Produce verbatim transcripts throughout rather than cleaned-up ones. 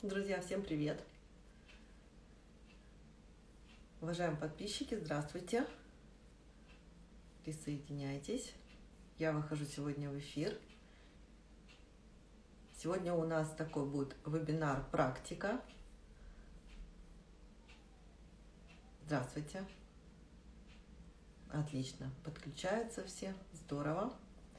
Друзья, всем привет! Уважаемые подписчики, здравствуйте! Присоединяйтесь. Я выхожу сегодня в эфир. Сегодня у нас такой будет вебинар «Практика». Здравствуйте! Отлично, подключаются все, здорово.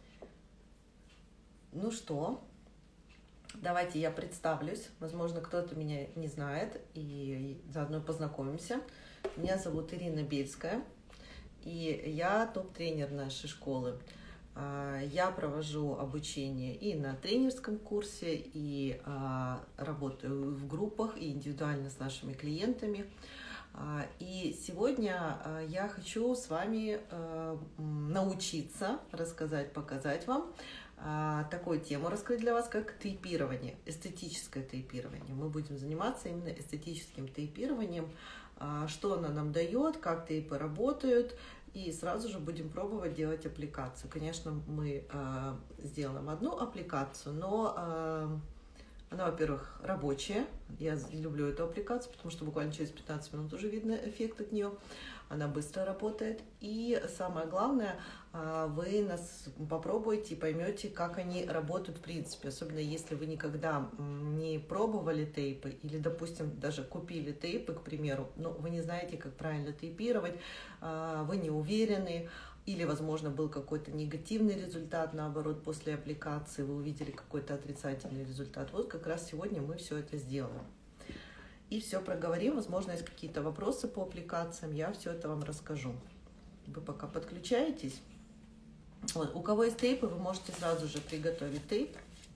Ну что, давайте я представлюсь. Возможно, кто-то меня не знает, и заодно познакомимся. Меня зовут Ирина Бельская, и я топ-тренер нашей школы. Я провожу обучение и на тренерском курсе, и работаю в группах, и индивидуально с нашими клиентами. И сегодня я хочу с вами научиться рассказать, показать вам такую тему, раскрыть для вас, как тейпирование, эстетическое тейпирование. Мы будем заниматься именно эстетическим тейпированием, что оно нам дает, как тейпы работают, и сразу же будем пробовать делать аппликацию. Конечно, мы сделаем одну аппликацию, но она, во-первых, рабочая. Я люблю эту аппликацию, потому что буквально через пятнадцать минут уже видно эффект от нее. Она быстро работает. И самое главное, вы нас попробуете и поймете, как они работают в принципе. Особенно если вы никогда не пробовали тейпы или, допустим, даже купили тейпы, к примеру, но вы не знаете, как правильно тейпировать, вы не уверены. Или, возможно, был какой-то негативный результат, наоборот, после аппликации вы увидели какой-то отрицательный результат. Вот как раз сегодня мы все это сделаем. И все проговорим. Возможно, есть какие-то вопросы по аппликациям, я все это вам расскажу. Вы пока подключаетесь. Вот. У кого есть тейпы, вы можете сразу же приготовить тейп.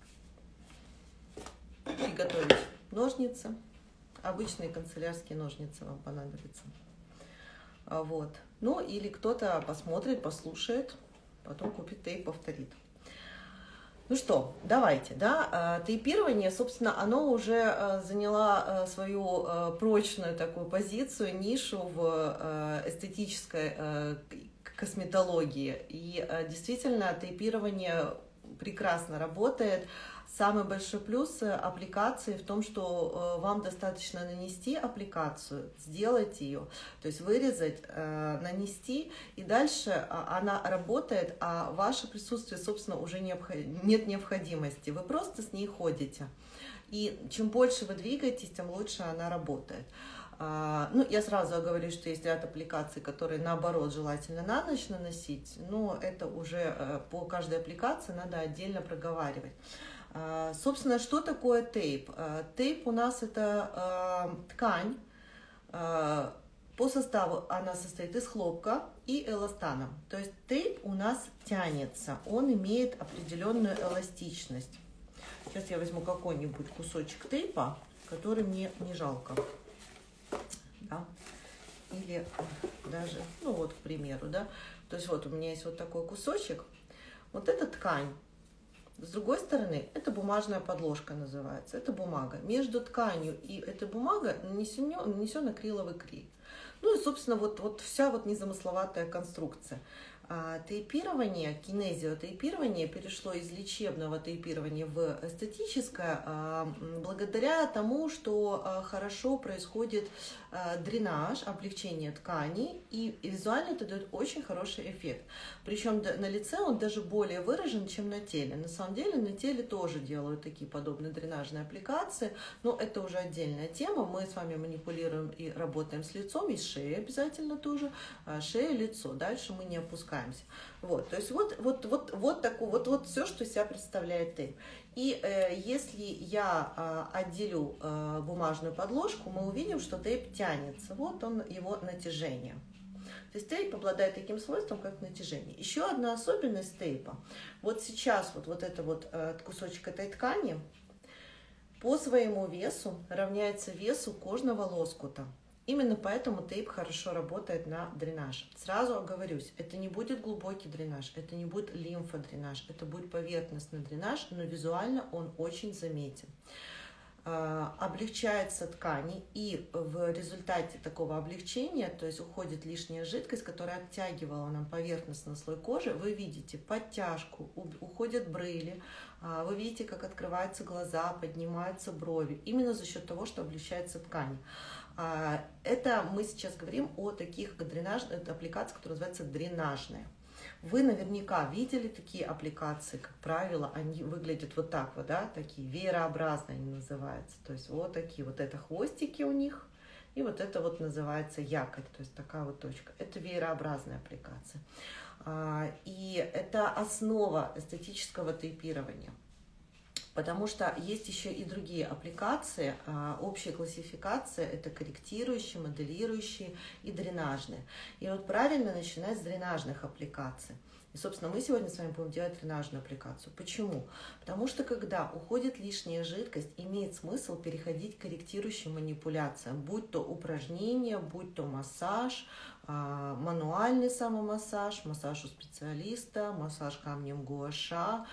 Приготовить ножницы. Обычные канцелярские ножницы вам понадобятся. Вот. Ну, или кто-то посмотрит, послушает, потом купит тейп, повторит. Ну что, давайте, да, тейпирование, собственно, оно уже заняло свою прочную такую позицию, нишу в эстетической косметологии. И действительно, тейпирование прекрасно работает. Самый большой плюс аппликации в том, что вам достаточно нанести аппликацию, сделать ее, то есть вырезать, нанести, и дальше она работает, а ваше присутствие, собственно, уже нет необходимости. Вы просто с ней ходите. И чем больше вы двигаетесь, тем лучше она работает. Ну, я сразу говорю, что есть ряд аппликаций, которые, наоборот, желательно на ночь наносить, но это уже по каждой аппликации надо отдельно проговаривать. Собственно, что такое тейп? Тейп у нас это ткань. По составу она состоит из хлопка и эластана. То есть тейп у нас тянется, он имеет определенную эластичность. Сейчас я возьму какой-нибудь кусочек тейпа, который мне не жалко. Да? Или даже, ну вот, к примеру, да. То есть вот у меня есть вот такой кусочек. Вот эта ткань. С другой стороны, это бумажная подложка называется, это бумага. Между тканью и этой бумагой нанесен, нанесен акриловый клей. Ну и, собственно, вот, вот вся вот незамысловатая конструкция. А, тейпирование, кинезиотейпирование перешло из лечебного тейпирования в эстетическое а, благодаря тому, что а, хорошо происходит а, дренаж, облегчение тканей, и визуально это дает очень хороший эффект. Причем на лице он даже более выражен, чем на теле. На самом деле на теле тоже делают такие подобные дренажные аппликации, но это уже отдельная тема. Мы с вами манипулируем и работаем с лицом, и с шеей обязательно тоже, шея, лицо. Дальше мы не опускаемся. Вот, то есть вот, вот, вот, вот такое, вот, вот все, что из себя представляет тейп. И э, если я э, отделю э, бумажную подложку, мы увидим, что тейп тянется. Вот он, его натяжение. То есть тейп обладает таким свойством, как натяжение. Еще одна особенность тейпа. Вот сейчас вот, вот это вот э, кусочек этой ткани по своему весу равняется весу кожного лоскута. Именно поэтому тейп хорошо работает на дренаж. Сразу оговорюсь, это не будет глубокий дренаж, это не будет лимфодренаж, это будет поверхностный дренаж, но визуально он очень заметен. облегчается ткани, и в результате такого облегчения, то есть уходит лишняя жидкость, которая оттягивала нам поверхностный слой кожи, вы видите подтяжку, уходят брыли, вы видите, как открываются глаза, поднимаются брови, именно за счет того, что облегчается ткань. Это мы сейчас говорим о таких дренажных аппликациях, которые называются дренажные. Вы наверняка видели такие аппликации, как правило, они выглядят вот так вот, да, такие веерообразные они называются. То есть вот такие, вот это хвостики у них, и вот это вот называется якорь, то есть такая вот точка. Это веерообразная аппликация. И это основа эстетического тейпирования. Потому что есть еще и другие аппликации. Общая классификация – это корректирующие, моделирующие и дренажные. И вот правильно начинать с дренажных аппликаций. И, собственно, мы сегодня с вами будем делать дренажную аппликацию. Почему? Потому что, когда уходит лишняя жидкость, имеет смысл переходить к корректирующим манипуляциям, будь то упражнения, будь то массаж, мануальный самомассаж, массаж у специалиста, массаж камнем гуаша,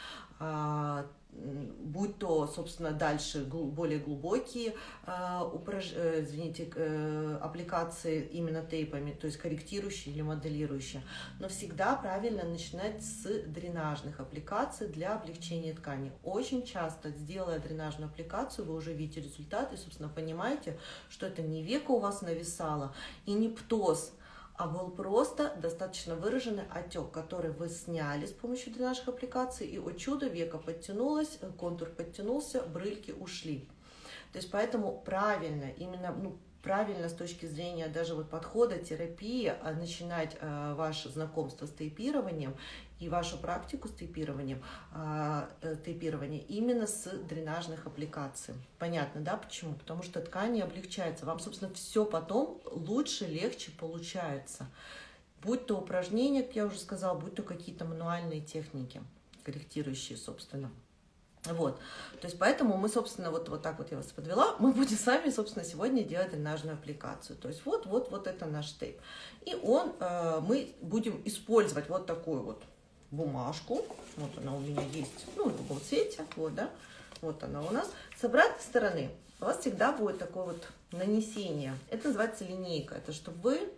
будь то, собственно, дальше более глубокие упраж... извините, аппликации именно тейпами, то есть корректирующие или моделирующие. Но всегда правильно начинать с дренажных аппликаций для облегчения ткани. Очень часто, сделая дренажную аппликацию, вы уже видите результат и, собственно, понимаете, что это не веко у вас нависало и не птоз, а был просто достаточно выраженный отек, который вы сняли с помощью дренажных аппликаций, и, о чудо, веко подтянулось, контур подтянулся, брыльки ушли. То есть поэтому правильно, именно ну, правильно с точки зрения даже вот подхода терапии начинать э, ваше знакомство с тейпированием и вашу практику с тейпированием, э, тейпирования именно с дренажных аппликаций. Понятно, да, почему? Потому что ткани облегчаются. Вам, собственно, все потом лучше, легче получается. Будь то упражнения, как я уже сказала, будь то какие-то мануальные техники, корректирующие, собственно. Вот, то есть поэтому мы, собственно, вот, вот так вот я вас подвела, мы будем с вами, собственно, сегодня делать дренажную аппликацию. То есть вот, вот, вот это наш тейп. И он, э, мы будем использовать вот такую вот бумажку, вот она у меня есть, ну, в любом цвете, вот, да, вот она у нас. С обратной стороны у вас всегда будет такое вот нанесение, это называется линейка, это чтобы вы,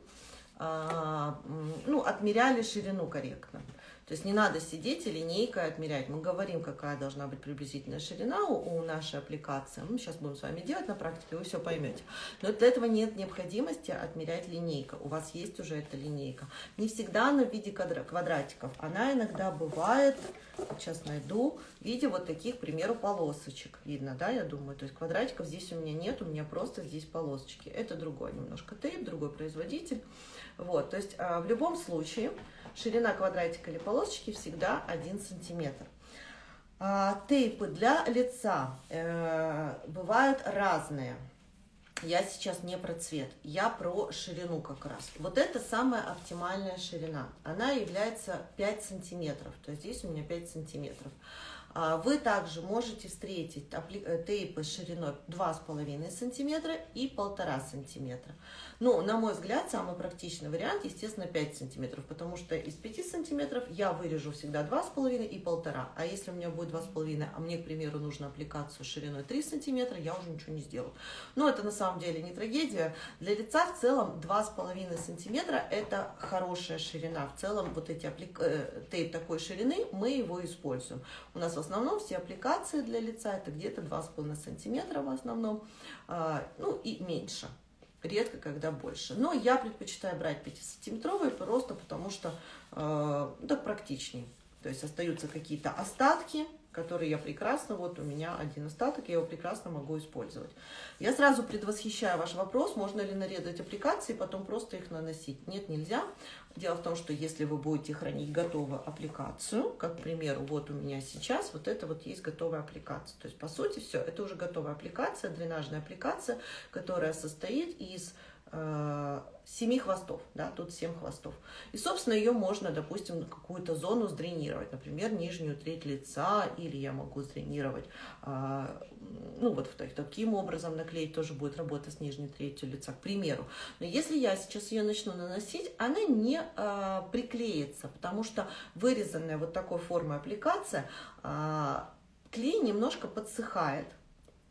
э, ну, отмеряли ширину корректно. То есть не надо сидеть и линейкой отмерять. Мы говорим, какая должна быть приблизительная ширина у, у нашей аппликации. Мы сейчас будем с вами делать на практике, вы все поймете. Но для этого нет необходимости отмерять линейкой. У вас есть уже эта линейка. Не всегда она в виде квадратиков. Она иногда бывает, сейчас найду, в виде вот таких, к примеру, полосочек. Видно, да, я думаю. То есть квадратиков здесь у меня нет, у меня просто здесь полосочки. Это другой немножко тейп, другой производитель. Вот, то есть в любом случае ширина квадратика или полосочки всегда один сантиметр. А, тейпы для лица э, бывают разные. Я сейчас не про цвет, я про ширину как раз. Вот это самая оптимальная ширина. Она является пять сантиметров. То есть здесь у меня пять сантиметров. Вы также можете встретить тейпы с шириной два с половиной сантиметра и полтора сантиметра. Но, на мой взгляд, самый практичный вариант, естественно, пять сантиметров, потому что из пяти сантиметров я вырежу всегда два с половиной и полтора. А если у меня будет два с половиной, а мне, к примеру, нужно аппликацию шириной три сантиметра, я уже ничего не сделаю. Но это на самом деле не трагедия. Для лица в целом два с половиной сантиметра это хорошая ширина. В целом вот эти апплик... тейп такой ширины, мы его используем. У нас в основном все аппликации для лица это где-то два с половиной сантиметра в основном, ну и меньше. Редко, когда больше. Но я предпочитаю брать пятисантиметровые просто потому, что э, так практичнее. То есть остаются какие-то остатки, которые я прекрасно, вот у меня один остаток, я его прекрасно могу использовать. Я сразу предвосхищаю ваш вопрос, можно ли нарезать аппликации и потом просто их наносить. Нет, нельзя. Дело в том, что если вы будете хранить готовую аппликацию, как, к примеру, вот у меня сейчас, вот это вот есть готовая аппликация. То есть, по сути, все, это уже готовая аппликация, дренажная аппликация, которая состоит из э, семи хвостов, да, тут семь хвостов. И, собственно, ее можно, допустим, какую-то зону сдренировать, например, нижнюю треть лица, или я могу сдренировать, э, ну, вот таким образом наклеить, тоже будет работа с нижней третью лица, к примеру. Но если я сейчас ее начну наносить, она не э, приклеится, потому что вырезанная вот такой формой аппликация, э, клей немножко подсыхает.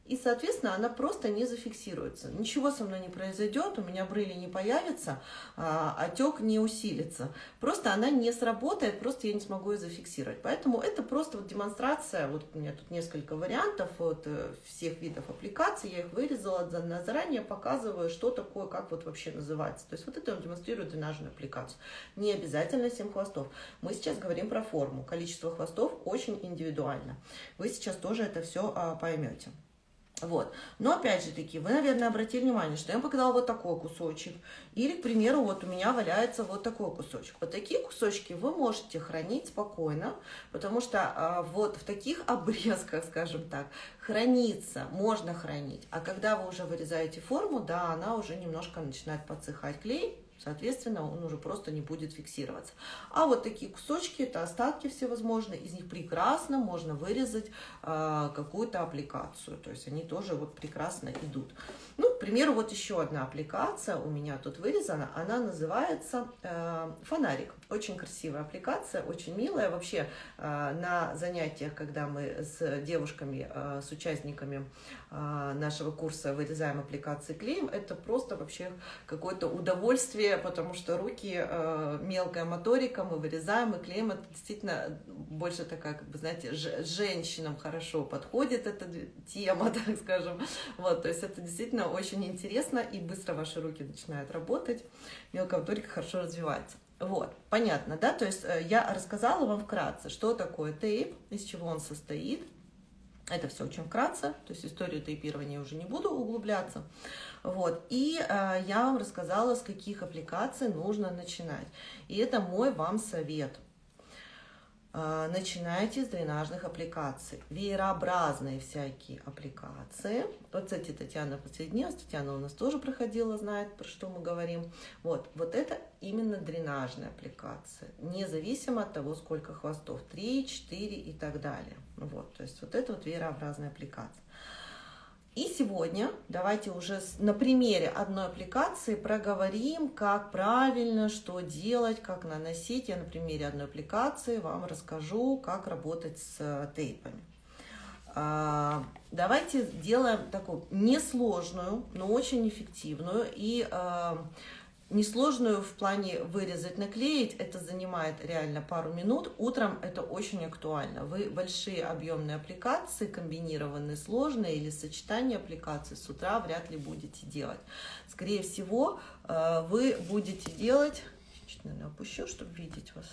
и, соответственно, она просто не зафиксируется. Ничего со мной не произойдет, у меня брыли не появится, а отек не усилится. Просто она не сработает, просто я не смогу ее зафиксировать. Поэтому это просто вот демонстрация, вот у меня тут несколько вариантов вот всех видов аппликаций, я их вырезала, заранее показываю, что такое, как вот вообще называется. То есть вот это я демонстрирую дренажную аппликацию. Не обязательно семь хвостов. Мы сейчас говорим про форму. Количество хвостов очень индивидуально. Вы сейчас тоже это все а, поймете. Вот. Но опять же таки, вы, наверное, обратили внимание, что я вам показала вот такой кусочек. Или, к примеру, вот у меня валяется вот такой кусочек. Вот такие кусочки вы можете хранить спокойно, потому что а, вот в таких обрезках, скажем так, хранится, можно хранить. А когда вы уже вырезаете форму, да, она уже немножко начинает подсыхать клей. Соответственно, он уже просто не будет фиксироваться. А вот такие кусочки, это остатки всевозможные, из них прекрасно можно вырезать э, какую-то аппликацию. То есть они тоже вот прекрасно идут. Ну, к примеру, вот еще одна аппликация у меня тут вырезана. Она называется э, «Фонарик». Очень красивая аппликация, очень милая. Вообще э, на занятиях, когда мы с девушками, э, с участниками э, нашего курса вырезаем аппликации клеем, это просто вообще какое-то удовольствие, потому что руки, э, мелкая моторика, мы вырезаем и клеим. Это действительно больше такая, как бы, знаете, женщинам хорошо подходит эта тема, так скажем. Вот, то есть это действительно очень интересно, и быстро ваши руки начинают работать, мелкая моторика хорошо развивается. Вот, понятно, да? То есть я рассказала вам вкратце, что такое тейп, из чего он состоит. Это все очень вкратце, то есть историю тейпирования уже не буду углубляться. Вот. И э, я вам рассказала, с каких аппликаций нужно начинать. И это мой вам совет. Э, начинайте с дренажных аппликаций. Веерообразные всякие аппликации. Вот, кстати, Татьяна подсоединилась. Татьяна у нас тоже проходила, знает, про что мы говорим. Вот, вот это именно дренажная аппликация. Независимо от того, сколько хвостов. три, четыре и так далее. Вот, то есть вот это вот веерообразная аппликация. И сегодня давайте уже на примере одной аппликации проговорим, как правильно, что делать, как наносить. Я на примере одной аппликации вам расскажу, как работать с тейпами. Давайте сделаем такую несложную, но очень эффективную и несложную в плане вырезать, наклеить. Это занимает реально пару минут. Утром это очень актуально. Вы большие объемные аппликации, комбинированные, сложные или сочетание аппликаций с утра вряд ли будете делать. Скорее всего, вы будете делать... Чуть, наверное, опущу, чтобы видеть вас.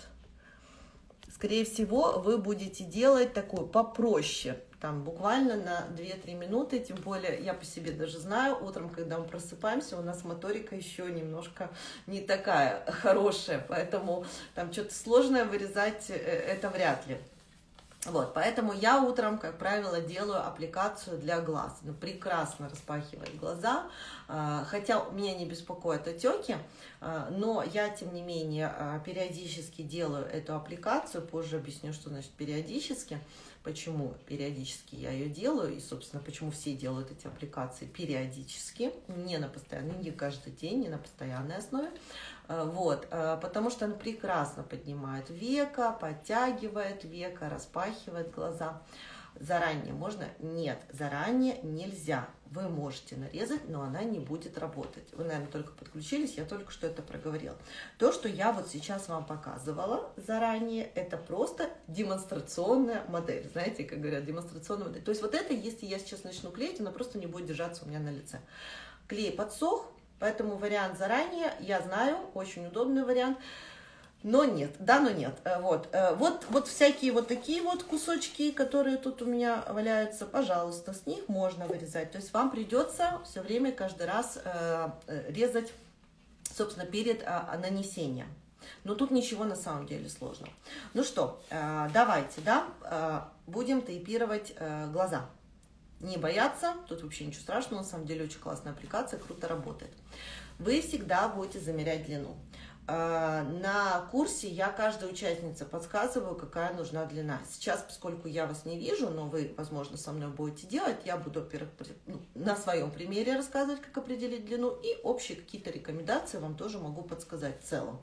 Скорее всего, вы будете делать такую попроще. Там буквально на две-три минуты, тем более я по себе даже знаю, утром, когда мы просыпаемся, у нас моторика еще немножко не такая хорошая, поэтому там что-то сложное вырезать это вряд ли. Вот, поэтому я утром, как правило, делаю аппликацию для глаз. Ну, прекрасно распахивает глаза, хотя меня не беспокоят отеки, но я, тем не менее, периодически делаю эту аппликацию. Позже объясню, что значит периодически, почему периодически я ее делаю, и, собственно, почему все делают эти аппликации периодически, не на постоянной, не каждый день, не на постоянной основе. Вот, потому что она прекрасно поднимает веко, подтягивает веко, распахивает глаза. Заранее можно? Нет, заранее нельзя. Вы можете нарезать, но она не будет работать. Вы, наверное, только подключились, я только что это проговорила. То, что я вот сейчас вам показывала заранее, это просто демонстрационная модель. Знаете, как говорят, демонстрационная модель. То есть вот это, если я сейчас начну клеить, она просто не будет держаться у меня на лице. Клей подсох. Поэтому вариант заранее, я знаю, очень удобный вариант, но нет, да, но нет. Вот, вот, вот всякие вот такие вот кусочки, которые тут у меня валяются, пожалуйста, с них можно вырезать. То есть вам придется все время, каждый раз резать, собственно, перед нанесением. Но тут ничего на самом деле сложного. Ну что, давайте, да, будем тейпировать глаза. Не бояться, тут вообще ничего страшного, на самом деле очень классная аппликация, круто работает. Вы всегда будете замерять длину. На курсе я каждой участнице подсказываю, какая нужна длина. Сейчас, поскольку я вас не вижу, но вы, возможно, со мной будете делать, я буду, во-первых, на своем примере рассказывать, как определить длину, и общие какие-то рекомендации вам тоже могу подсказать в целом.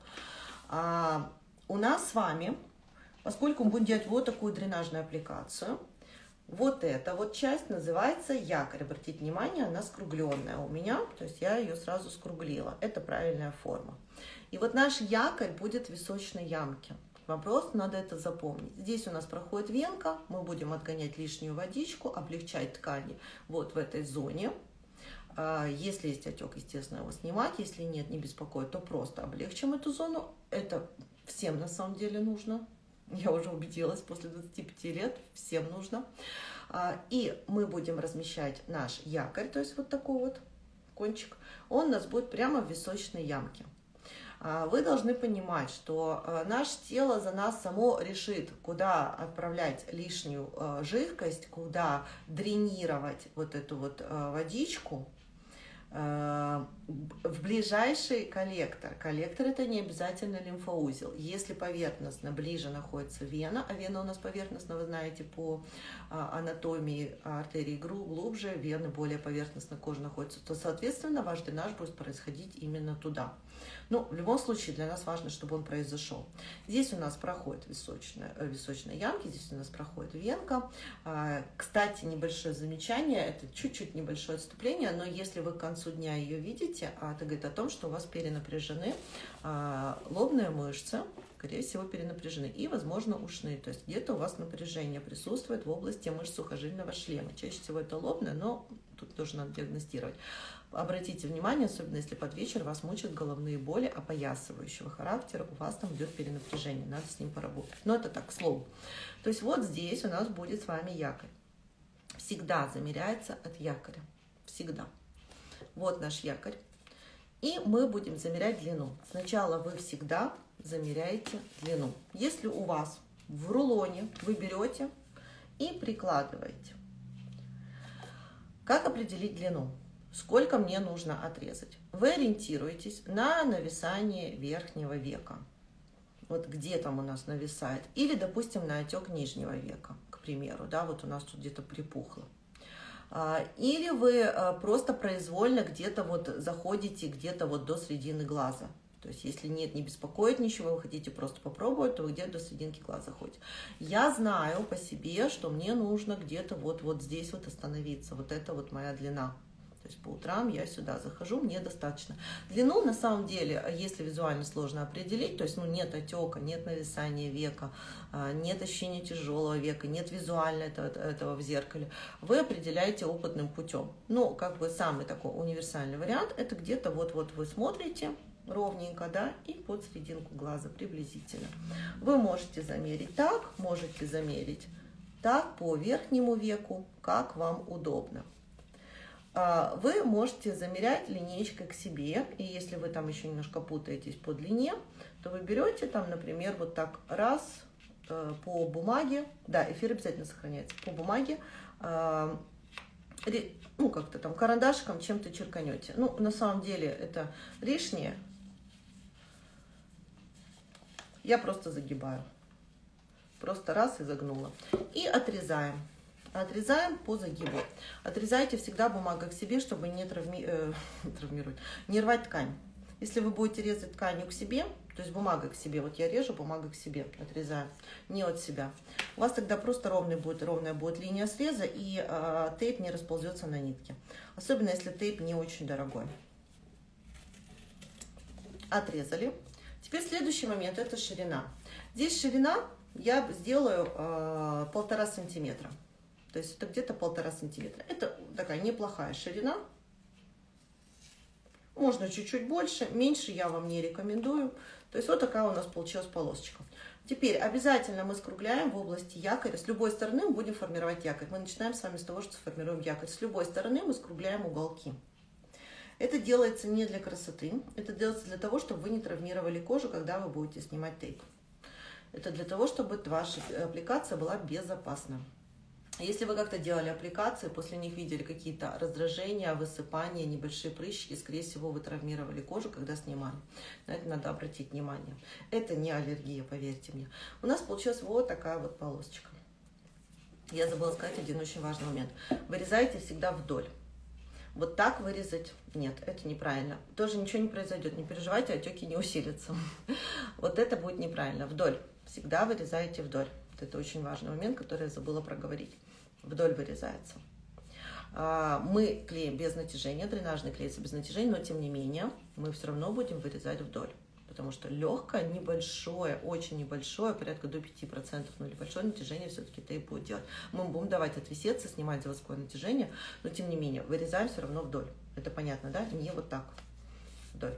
У нас с вами, поскольку мы будем делать вот такую дренажную аппликацию, Вот эта вот часть называется якорь. Обратите внимание, она скругленная у меня, то есть я ее сразу скруглила. Это правильная форма. И вот наш якорь будет в височной ямке. Вам просто надо это запомнить. Здесь у нас проходит венка, мы будем отгонять лишнюю водичку, облегчать ткани вот в этой зоне. Если есть отек, естественно, его снимать. Если нет, не беспокоит, то просто облегчим эту зону. Это всем на самом деле нужно. Я уже убедилась после двадцати пяти лет, всем нужно. И мы будем размещать наш якорь, то есть вот такой вот кончик. Он у нас будет прямо в височной ямке. Вы должны понимать, что наше тело за нас само решит, куда отправлять лишнюю жидкость, куда дренировать вот эту вот водичку в ближайший коллектор. Коллектор — это не обязательно лимфоузел. Если поверхностно ближе находится вена, а вена у нас поверхностно, вы знаете, по анатомии артерии глубже, вены более поверхностно, кожа находится, то, соответственно, ваш дренаж будет происходить именно туда. Но в любом случае для нас важно, чтобы он произошел. Здесь у нас проходит височная, височная ямка, здесь у нас проходит венка. Кстати, небольшое замечание, это чуть-чуть небольшое отступление, но если вы к концу дня ее видите, это говорит о том, что у вас перенапряжены лобные мышцы, скорее всего, перенапряжены, и, возможно, ушные. То есть где-то у вас напряжение присутствует в области мышц сухожильного шлема. Чаще всего это лобное, но тут тоже надо диагностировать. Обратите внимание, особенно если под вечер вас мучают головные боли опоясывающего характера, у вас там идет перенапряжение, надо с ним поработать. Но это так, к слову. То есть вот здесь у нас будет с вами якорь. Всегда замеряется от якоря. Всегда. Вот наш якорь. И мы будем замерять длину. Сначала вы всегда замеряете длину. Если у вас в рулоне вы берете и прикладываете. Как определить длину? Сколько мне нужно отрезать? Вы ориентируетесь на нависание верхнего века. Вот где там у нас нависает. Или, допустим, на отек нижнего века, к примеру. Да, вот у нас тут где-то припухло. Или вы просто произвольно где-то вот заходите где-то вот до середины глаза. То есть, если нет, не беспокоит ничего, вы хотите просто попробовать, то вы где-то до серединки глаза ходите. Я знаю по себе, что мне нужно где-то вот, вот здесь вот остановиться. Вот это вот моя длина. То есть по утрам я сюда захожу, мне достаточно. Длину, на самом деле, если визуально сложно определить, то есть ну, нет отека, нет нависания века, нет ощущения тяжелого века, нет визуально этого, этого в зеркале, вы определяете опытным путем. Ну, как бы самый такой универсальный вариант, это где-то вот-вот вы смотрите ровненько, да, и под серединку глаза приблизительно. Вы можете замерить так, можете замерить так по верхнему веку, как вам удобно. Вы можете замерять линеечкой к себе, и если вы там еще немножко путаетесь по длине, то вы берете там, например, вот так раз по бумаге, да, эфир обязательно сохраняется, по бумаге, ну, как-то там карандашиком чем-то черканете. Ну, на самом деле это лишнее, я просто загибаю, просто раз и загнула, и отрезаем. Отрезаем по загибу. Отрезайте всегда бумагой к себе, чтобы не, травми... э, травмировать, не рвать ткань. Если вы будете резать тканью к себе, то есть бумагой к себе, вот я режу бумагой к себе, отрезаю, не от себя. У вас тогда просто ровный будет, ровная будет линия среза, и э, тейп не расползется на нитке. Особенно если тейп не очень дорогой. Отрезали. Теперь следующий момент, это ширина. Здесь ширина я сделаю э, полтора сантиметра. То есть это где-то полтора сантиметра. Это такая неплохая ширина. Можно чуть-чуть больше, меньше я вам не рекомендую. То есть вот такая у нас получилась полосочка. Теперь обязательно мы скругляем в области якоря. С любой стороны мы будем формировать якорь. Мы начинаем с вами с того, что сформируем якорь. С любой стороны мы скругляем уголки. Это делается не для красоты. Это делается для того, чтобы вы не травмировали кожу, когда вы будете снимать тейп. Это для того, чтобы ваша аппликация была безопасна. Если вы как-то делали аппликации, после них видели какие-то раздражения, высыпания, небольшие прыщики, скорее всего, вы травмировали кожу, когда снимали. На это надо обратить внимание. Это не аллергия, поверьте мне. У нас получилась вот такая вот полосочка. Я забыла сказать один очень важный момент. Вырезайте всегда вдоль. Вот так вырезать нет, это неправильно. Тоже ничего не произойдет, не переживайте, отеки не усилятся. Вот это будет неправильно. Вдоль. Всегда вырезайте вдоль. Это очень важный момент, который я забыла проговорить. вдоль вырезается. Мы клеим без натяжения, дренажный клеится без натяжения, но тем не менее мы все равно будем вырезать вдоль. Потому что легкое, небольшое, очень небольшое, порядка до пяти процентов, но небольшое натяжение все-таки тейп будет делать. Мы будем давать отвисеться, снимать заводское натяжение, но тем не менее вырезаем все равно вдоль. Это понятно, да? Не вот так, вдоль.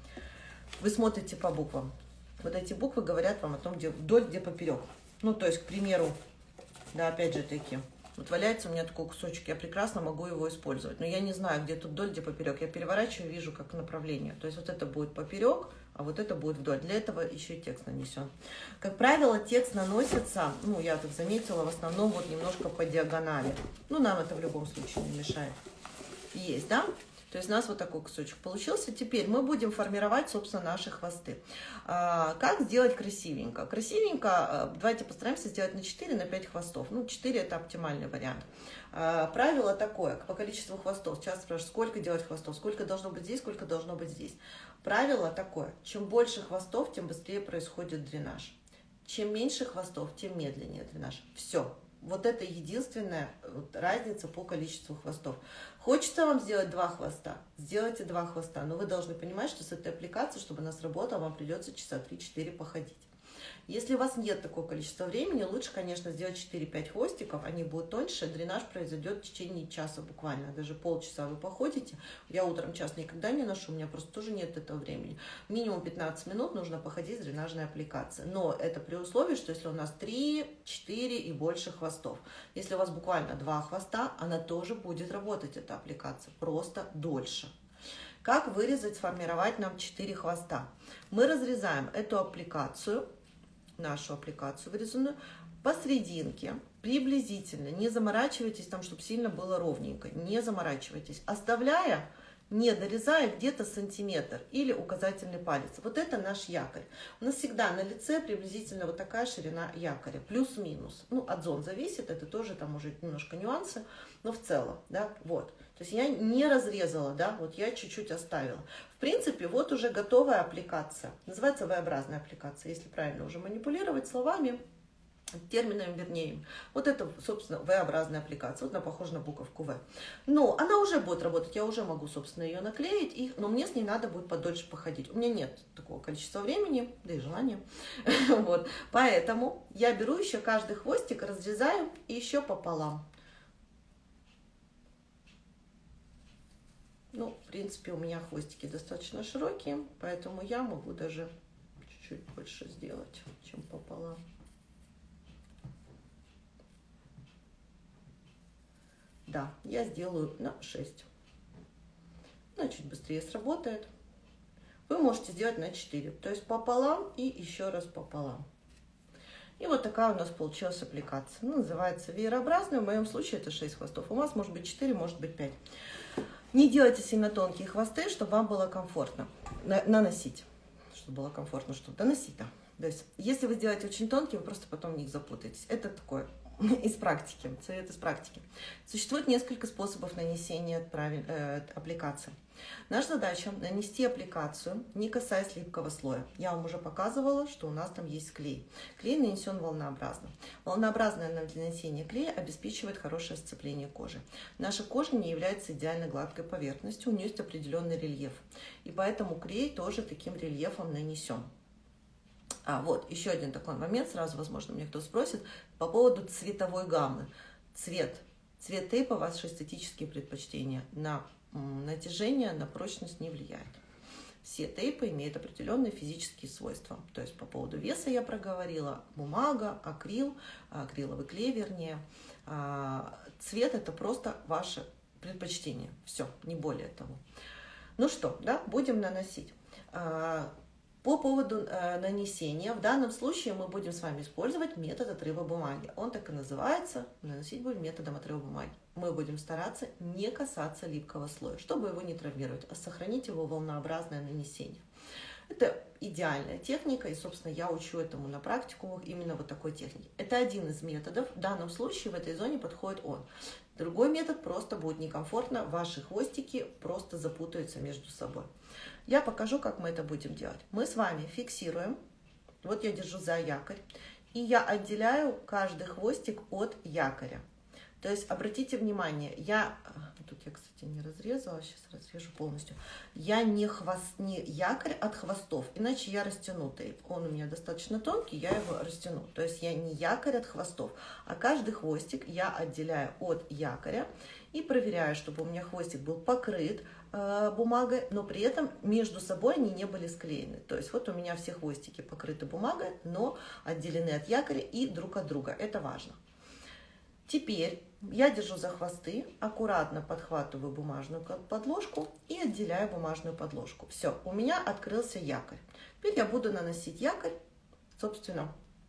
Вы смотрите по буквам. Вот эти буквы говорят вам о том, где вдоль, где поперек. Ну, то есть, к примеру, да, опять же таки, вот валяется у меня такой кусочек, я прекрасно могу его использовать, но я не знаю, где тут вдоль, где поперек. Я переворачиваю, вижу как направление. То есть вот это будет поперек, а вот это будет вдоль. Для этого еще и текст нанесен. Как правило, текст наносится, ну, я так заметила, в основном вот немножко по диагонали. Ну, нам это в любом случае не мешает. Есть, да? То есть у нас вот такой кусочек получился. Теперь мы будем формировать, собственно, наши хвосты. А, как сделать красивенько? Красивенько, давайте постараемся сделать на четыре, на пять хвостов. Ну, четыре это оптимальный вариант. А, правило такое, по количеству хвостов. Часто спрашивают, сколько делать хвостов, сколько должно быть здесь, сколько должно быть здесь. Правило такое, чем больше хвостов, тем быстрее происходит дренаж. Чем меньше хвостов, тем медленнее дренаж. Все. Вот это единственная разница по количеству хвостов. Хочется вам сделать два хвоста? Сделайте два хвоста. Но вы должны понимать, что с этой аппликацией, чтобы она сработала, вам придется часа три-четыре походить. Если у вас нет такого количества времени, лучше, конечно, сделать четыре-пять хвостиков, они будут тоньше, дренаж произойдет в течение часа буквально, даже полчаса вы походите. Я утром час никогда не ношу, у меня просто тоже нет этого времени. Минимум пятнадцать минут нужно походить с дренажной аппликацией. Но это при условии, что если у нас три-четыре и больше хвостов. Если у вас буквально два хвоста, она тоже будет работать, эта аппликация, просто дольше. Как вырезать, сформировать нам четыре хвоста? Мы разрезаем эту аппликацию, нашу аппликацию вырезанную, посерединке, приблизительно, не заморачивайтесь там, чтобы сильно было ровненько, не заморачивайтесь, оставляя, не дорезая где-то сантиметр или указательный палец. Вот это наш якорь. У нас всегда на лице приблизительно вот такая ширина якоря, плюс-минус. Ну, от зон зависит, это тоже там уже немножко нюансы, но в целом, да, вот. То есть я не разрезала, да, вот я чуть-чуть оставила. В принципе, вот уже готовая аппликация. Называется V-образная аппликация, если правильно уже манипулировать словами, терминами вернее. Вот это, собственно, V-образная аппликация. Вот она похожа на буковку V. Но она уже будет работать, я уже могу, собственно, ее наклеить, и, но мне с ней надо будет подольше походить. У меня нет такого количества времени, да и желания. Вот. Поэтому я беру еще каждый хвостик, разрезаю и еще пополам. Ну, в принципе, у меня хвостики достаточно широкие, поэтому я могу даже чуть-чуть больше сделать, чем пополам. Да, я сделаю на шесть. Ну, чуть быстрее сработает. Вы можете сделать на четыре, то есть пополам и еще раз пополам. И вот такая у нас получилась аппликация. Ну, называется веерообразная, в моем случае это шесть хвостов. У вас может быть четыре, может быть пять. Не делайте сильно тонкие хвосты, чтобы вам было комфортно наносить. Чтобы было комфортно, чтобы доносить, да. То есть, если вы сделаете очень тонкие, вы просто потом в них запутаетесь. Это такое из практики, совет из практики. Существует несколько способов нанесения правиль, э, аппликации. Наша задача нанести аппликацию, не касаясь липкого слоя. Я вам уже показывала, что у нас там есть клей. Клей нанесен волнообразно. Волнообразное нанесение клея обеспечивает хорошее сцепление кожи. Наша кожа не является идеально гладкой поверхностью, у нее есть определенный рельеф. И поэтому клей тоже таким рельефом нанесен. А вот еще один такой момент, сразу, возможно, мне кто спросит, по поводу цветовой гаммы. Цвет. Цвет тейпа, ваши эстетические предпочтения на натяжение, на прочность не влияет. Все тейпы имеют определенные физические свойства. То есть по поводу веса я проговорила, бумага, акрил, акриловый клей, вернее. Цвет – это просто ваше предпочтение. Все, не более того. Ну что, да, будем наносить. По поводу э, нанесения, в данном случае мы будем с вами использовать метод отрыва бумаги. Он так и называется, наносить будем методом отрыва бумаги. Мы будем стараться не касаться липкого слоя, чтобы его не травмировать, а сохранить его волнообразное нанесение. Это идеальная техника, и, собственно, я учу этому на практикумах именно вот такой техники. Это один из методов, в данном случае в этой зоне подходит он. Другой метод просто будет некомфортно, ваши хвостики просто запутаются между собой. Я покажу, как мы это будем делать. Мы с вами фиксируем, вот я держу за якорь, и я отделяю каждый хвостик от якоря. То есть обратите внимание, я, тут я, кстати, не разрезала, сейчас разрежу полностью, я не, хвост, не якорь от хвостов, иначе я растяну тейп. Он у меня достаточно тонкий, я его растяну. То есть я не якорь от хвостов, а каждый хвостик я отделяю от якоря и проверяю, чтобы у меня хвостик был покрыт э, бумагой, но при этом между собой они не были склеены. То есть вот у меня все хвостики покрыты бумагой, но отделены от якоря и друг от друга. Это важно. Теперь я держу за хвосты, аккуратно подхватываю бумажную подложку и отделяю бумажную подложку. Все, у меня открылся якорь. Теперь я буду наносить якорь, собственно,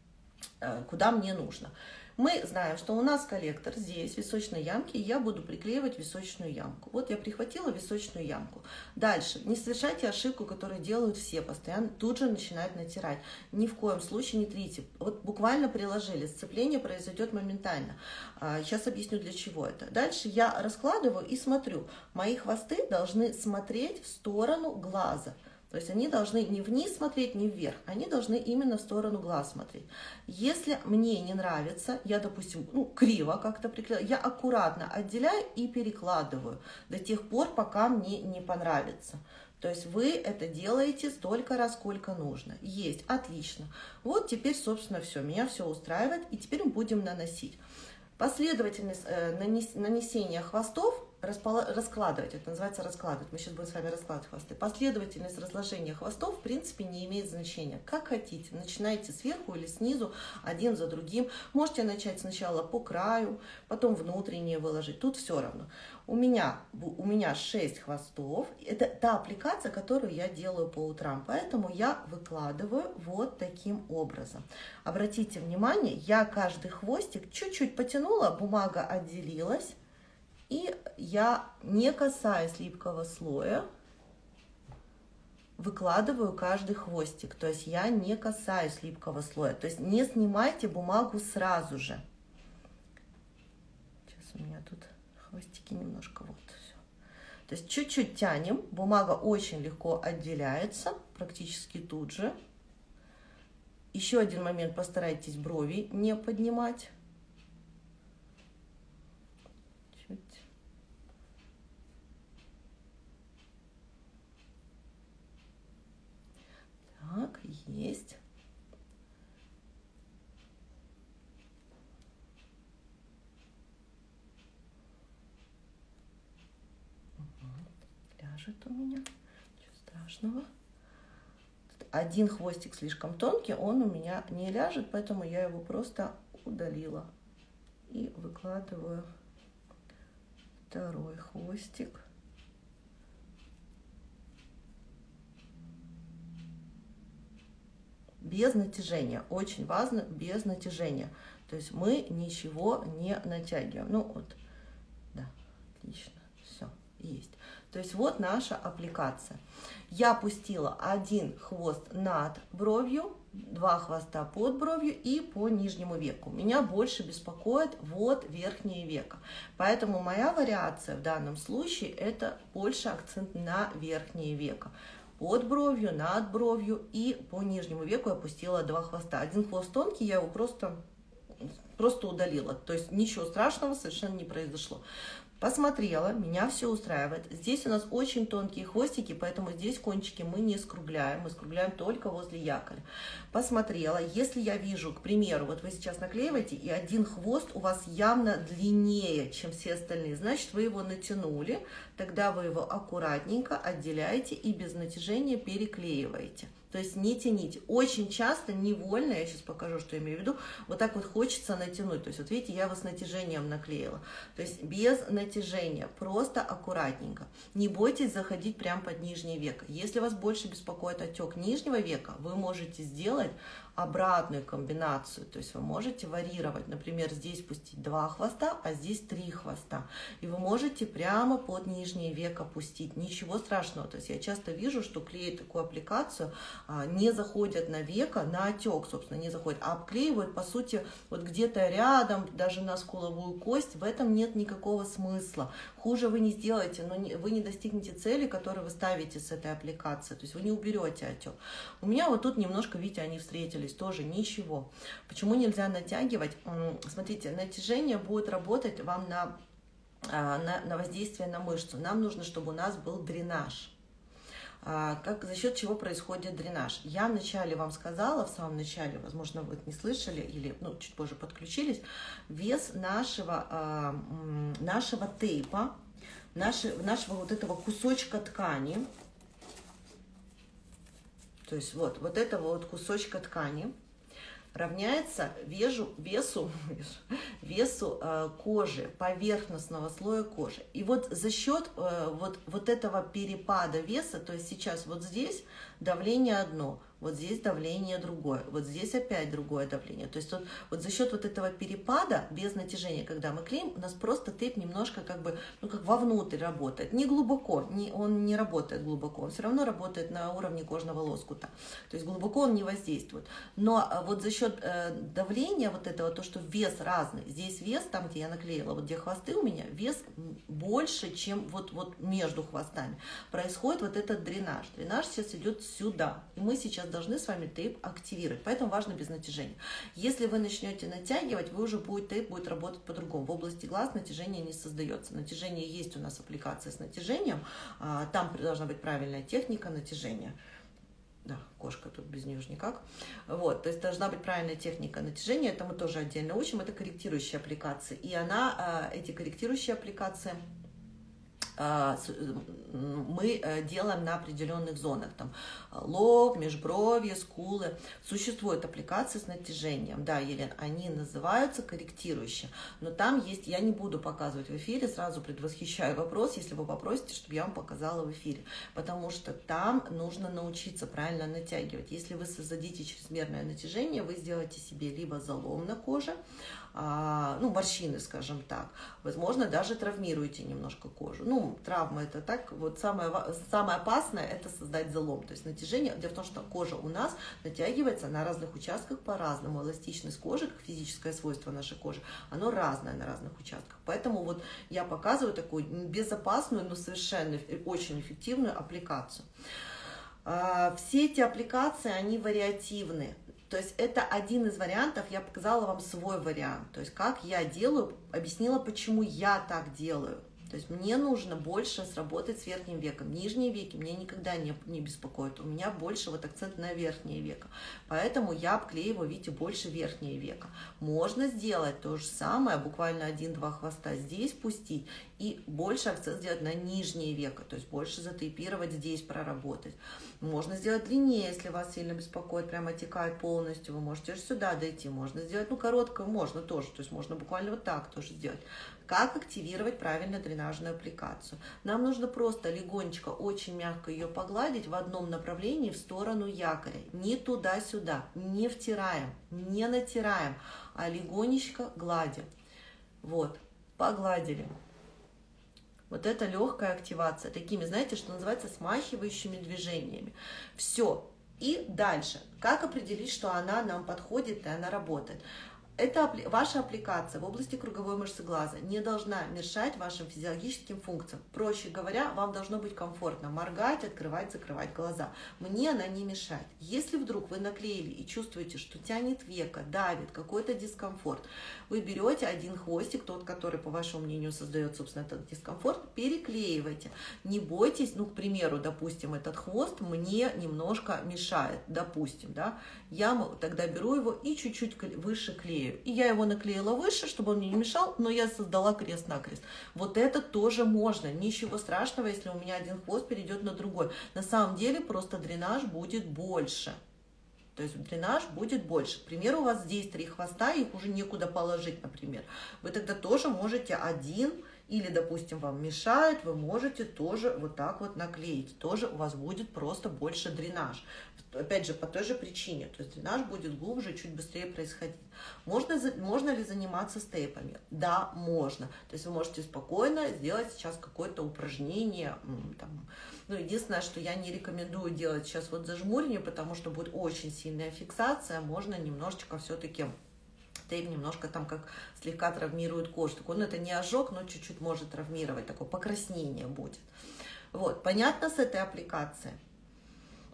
куда мне нужно. Мы знаем, что у нас коллектор здесь, в височной ямке, и я буду приклеивать височную ямку. Вот я прихватила височную ямку. Дальше, не совершайте ошибку, которую делают все, постоянно тут же начинают натирать. Ни в коем случае не трите. Вот буквально приложили, сцепление произойдет моментально. Сейчас объясню, для чего это. Дальше я раскладываю и смотрю. Мои хвосты должны смотреть в сторону глаза. То есть они должны не вниз смотреть, не вверх, они должны именно в сторону глаз смотреть. Если мне не нравится, я, допустим, ну, криво как-то приклеила, я аккуратно отделяю и перекладываю до тех пор, пока мне не понравится. То есть вы это делаете столько раз, сколько нужно. Есть, отлично. Вот теперь, собственно, все, меня все устраивает, и теперь мы будем наносить. Последовательность э, нанес, нанесения хвостов раскладывать, это называется раскладывать, мы сейчас будем с вами раскладывать хвосты. Последовательность разложения хвостов в принципе не имеет значения, как хотите, начинайте сверху или снизу, один за другим, можете начать сначала по краю, потом внутренние выложить, тут все равно. У меня, у меня шесть хвостов, это та аппликация, которую я делаю по утрам, поэтому я выкладываю вот таким образом. Обратите внимание, я каждый хвостик чуть-чуть потянула, бумага отделилась, и я, не касаясь липкого слоя, выкладываю каждый хвостик. То есть я не касаюсь липкого слоя. То есть не снимайте бумагу сразу же. Сейчас у меня тут хвостики немножко вот все. То есть чуть-чуть тянем. Бумага очень легко отделяется, практически тут же. Еще один момент, постарайтесь брови не поднимать. Так, есть. Угу. Ляжет у меня. Ничего страшного. Один хвостик слишком тонкий, он у меня не ляжет, поэтому я его просто удалила. И выкладываю второй хвостик. Без натяжения. Очень важно, без натяжения. То есть мы ничего не натягиваем. Ну вот, да, отлично, все, есть. То есть вот наша аппликация. Я пустила один хвост над бровью, два хвоста под бровью и по нижнему веку. Меня больше беспокоит вот верхнее веко. Поэтому моя вариация в данном случае это больше акцент на верхнее веко. Под бровью, над бровью и по нижнему веку я опустила два хвоста. Один хвост тонкий, я его просто, просто удалила. То есть ничего страшного совершенно не произошло. Посмотрела, меня все устраивает. Здесь у нас очень тонкие хвостики, поэтому здесь кончики мы не скругляем. Мы скругляем только возле якоря. Посмотрела, если я вижу, к примеру, вот вы сейчас наклеиваете, и один хвост у вас явно длиннее, чем все остальные, значит, вы его натянули, тогда вы его аккуратненько отделяете и без натяжения переклеиваете. То есть не тяните. Очень часто невольно, я сейчас покажу, что я имею в виду, вот так вот хочется натянуть. То есть вот видите, я его с натяжением наклеила. То есть без натяжения, просто аккуратненько. Не бойтесь заходить прямо под нижнее веко. Если вас больше беспокоит отек нижнего века, вы можете сделать обратную комбинацию. То есть вы можете варьировать. Например, здесь пустить два хвоста, а здесь три хвоста. И вы можете прямо под нижнее веко пустить. Ничего страшного. То есть я часто вижу, что клеят такую аппликацию, не заходят на веко, на отек, собственно, не заходят, а обклеивают, по сути, вот где-то рядом, даже на скуловую кость. В этом нет никакого смысла. Хуже вы не сделаете, но не, вы не достигнете цели, которую вы ставите с этой аппликацией. То есть вы не уберете отек. У меня вот тут немножко, видите, они встретились натянулись, тоже ничего. Почему нельзя натягивать? Смотрите, натяжение будет работать вам на, на, на воздействие на мышцу. Нам нужно, чтобы у нас был дренаж. Как, за счет чего происходит дренаж? Я вначале вам сказала, в самом начале, возможно, вы это не слышали или ну, чуть позже подключились, вес нашего, нашего тейпа, нашего, нашего вот этого кусочка ткани, то есть вот, вот этого вот кусочка ткани равняется весу, весу, весу э, кожи, поверхностного слоя кожи. И вот за счет э, вот, вот этого перепада веса, то есть сейчас вот здесь давление одно, вот здесь давление другое, вот здесь опять другое давление. То есть вот, вот за счет вот этого перепада, без натяжения, когда мы клеим, у нас просто тейп немножко как бы, ну как вовнутрь работает, не глубоко, не, он не работает глубоко, он все равно работает на уровне кожного лоскута, то есть глубоко он не воздействует. Но вот за счет э, давления вот этого, то, что вес разный, здесь вес, там где я наклеила, вот где хвосты у меня, вес больше, чем вот, вот между хвостами, происходит вот этот дренаж. Дренаж сейчас идет сюда, и мы сейчас должны с вами тейп активировать, поэтому важно без натяжения. Если вы начнете натягивать, вы уже будет, тейп будет работать по-другому. В области глаз натяжение не создается. Натяжение есть у нас аппликация с натяжением, там должна быть правильная техника натяжения. Да, кошка тут без нее же никак. Вот, то есть должна быть правильная техника натяжения, это мы тоже отдельно учим, это корректирующие аппликации. И она, эти корректирующие аппликации мы делаем на определенных зонах, там лоб, межбровье, скулы. Существуют аппликации с натяжением, да, Елена, они называются корректирующие, но там есть, я не буду показывать в эфире, сразу предвосхищаю вопрос, если вы попросите, чтобы я вам показала в эфире, потому что там нужно научиться правильно натягивать. Если вы создадите чрезмерное натяжение, вы сделаете себе либо залом на коже, ну, морщины, скажем так, возможно, даже травмируете немножко кожу. Ну, травма это так, вот самое, самое опасное это создать залом, то есть натяжение. Дело в том, что кожа у нас натягивается на разных участках по-разному, эластичность кожи, как физическое свойство нашей кожи, оно разное на разных участках, поэтому вот я показываю такую безопасную, но совершенно очень эффективную аппликацию. Все эти аппликации, они вариативны. То есть это один из вариантов, я показала вам свой вариант, то есть как я делаю, объяснила, почему я так делаю. То есть мне нужно больше сработать с верхним веком. Нижние веки меня никогда не, не беспокоят. У меня больше вот акцент на верхнее веко. Поэтому я обклеиваю, видите, больше верхнее веко. Можно сделать то же самое, буквально один-два хвоста здесь пустить и больше акцент сделать на нижнее веко. То есть больше затейпировать здесь, проработать. Можно сделать длиннее, если вас сильно беспокоит, прямо отекает полностью. Вы можете аж сюда дойти. Можно сделать, ну, короткое можно тоже. То есть можно буквально вот так тоже сделать. Как активировать правильно дренажную аппликацию? Нам нужно просто легонечко, очень мягко ее погладить в одном направлении в сторону якоря. Не туда-сюда, не втираем, не натираем, а легонечко гладим. Вот, погладили. Вот это легкая активация, такими, знаете, что называется, смахивающими движениями. Все. И дальше. Как определить, что она нам подходит и она работает? Эта ваша аппликация в области круговой мышцы глаза не должна мешать вашим физиологическим функциям. Проще говоря, вам должно быть комфортно моргать, открывать, закрывать глаза. Мне она не мешает. Если вдруг вы наклеили и чувствуете, что тянет веко, давит, какой-то дискомфорт, вы берете один хвостик, тот, который, по вашему мнению, создает, собственно, этот дискомфорт, переклеиваете. Не бойтесь, ну, к примеру, допустим, этот хвост мне немножко мешает, допустим, да, я тогда беру его и чуть-чуть выше клею. И я его наклеила выше, чтобы он мне не мешал, но я создала крест-накрест. Вот это тоже можно. Ничего страшного, если у меня один хвост перейдет на другой. На самом деле просто дренаж будет больше. То есть дренаж будет больше. К примеру, у вас здесь три хвоста, их уже некуда положить, например. Вы тогда тоже можете один, или, допустим, вам мешает, вы можете тоже вот так вот наклеить. Тоже у вас будет просто больше дренаж. Опять же, по той же причине. То есть дренаж будет глубже, чуть быстрее происходить. Можно, можно ли заниматься стейпами? Да, можно. То есть вы можете спокойно сделать сейчас какое-то упражнение. Там, ну, единственное, что я не рекомендую делать сейчас вот зажмуривание, потому что будет очень сильная фиксация. Можно немножечко все-таки... Тейп немножко там как слегка травмирует кожу. Так он это не ожог, но чуть-чуть может травмировать. Такое покраснение будет. Вот, понятно с этой аппликацией?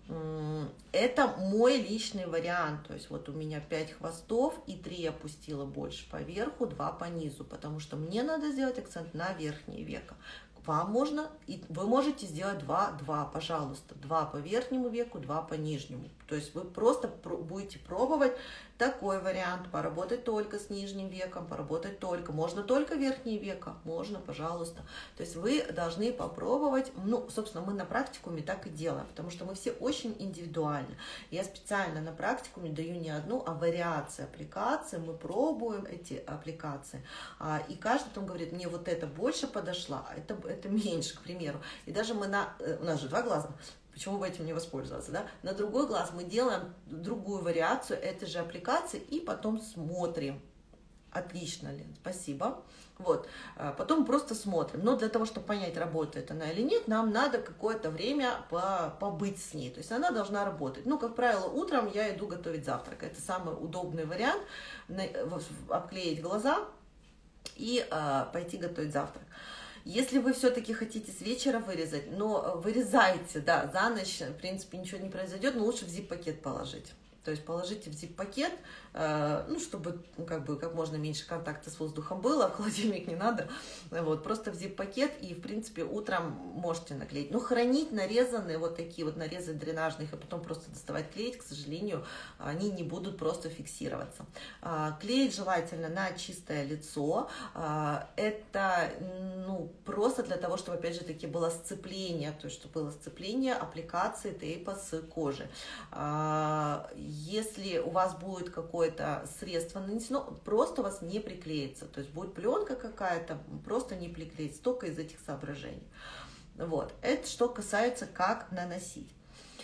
Это мой личный вариант, то есть вот у меня пять хвостов и три опустила больше по верху, два по низу, потому что мне надо сделать акцент на верхнее веко. Вам можно, и вы можете сделать два, два, пожалуйста, два по верхнему веку, два по нижнему. То есть вы просто будете пробовать такой вариант, поработать только с нижним веком, поработать только, можно только верхнее веко, можно, пожалуйста. То есть вы должны попробовать, ну, собственно, мы на практикуме так и делаем, потому что мы все очень индивидуальны. Я специально на практикуме даю не одну, а вариации аппликаций, мы пробуем эти аппликации, и каждый потом говорит, мне вот это больше подошло, а это, это меньше, к примеру. И даже мы на, у нас же два глаза, почему бы этим не воспользоваться, да? На другой глаз мы делаем другую вариацию этой же аппликации и потом смотрим, отлично ли, спасибо. Вот, потом просто смотрим. Но для того, чтобы понять, работает она или нет, нам надо какое-то время побыть с ней. То есть она должна работать. Ну, как правило, утром я иду готовить завтрак. Это самый удобный вариант, обклеить глаза и пойти готовить завтрак. Если вы все-таки хотите с вечера вырезать, но вырезайте, да, за ночь, в принципе, ничего не произойдет, но лучше в зип-пакет положить. То есть положите в зип-пакет, э, ну, чтобы ну, как бы как можно меньше контакта с воздухом было, в холодильник не надо, вот, просто в зип-пакет, и, в принципе, утром можете наклеить. Но хранить нарезанные, вот такие вот нарезы дренажных, и потом просто доставать клеить, к сожалению, они не будут просто фиксироваться. А, клеить желательно на чистое лицо, а, это, ну, просто для того, чтобы, опять же таки, было сцепление, то есть, чтобы было сцепление аппликации тейпа с кожи. А, Если у вас будет какое-то средство нанесено, просто у вас не приклеится. То есть будет пленка какая-то, просто не приклеится, только из этих соображений. Вот. Это что касается, как наносить.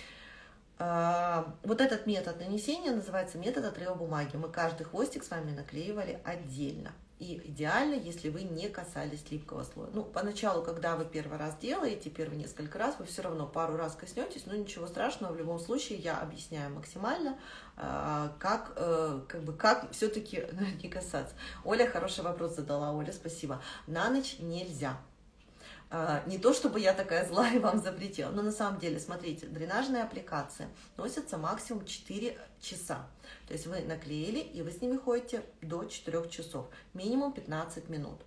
Вот этот метод нанесения называется метод отрыва бумаги. Мы каждый хвостик с вами наклеивали отдельно. И идеально, если вы не касались липкого слоя. Ну, поначалу, когда вы первый раз делаете, первые несколько раз, вы все равно пару раз коснетесь, но ничего страшного, в любом случае я объясняю максимально, как, как бы, как все-таки не касаться. Оля хороший вопрос задала, Оля, спасибо. На ночь нельзя. Не то, чтобы я такая злая и вам запретила, но на самом деле, смотрите, дренажные аппликации носятся максимум четыре часа. То есть вы наклеили, и вы с ними ходите до четырёх часов, минимум пятнадцать минут.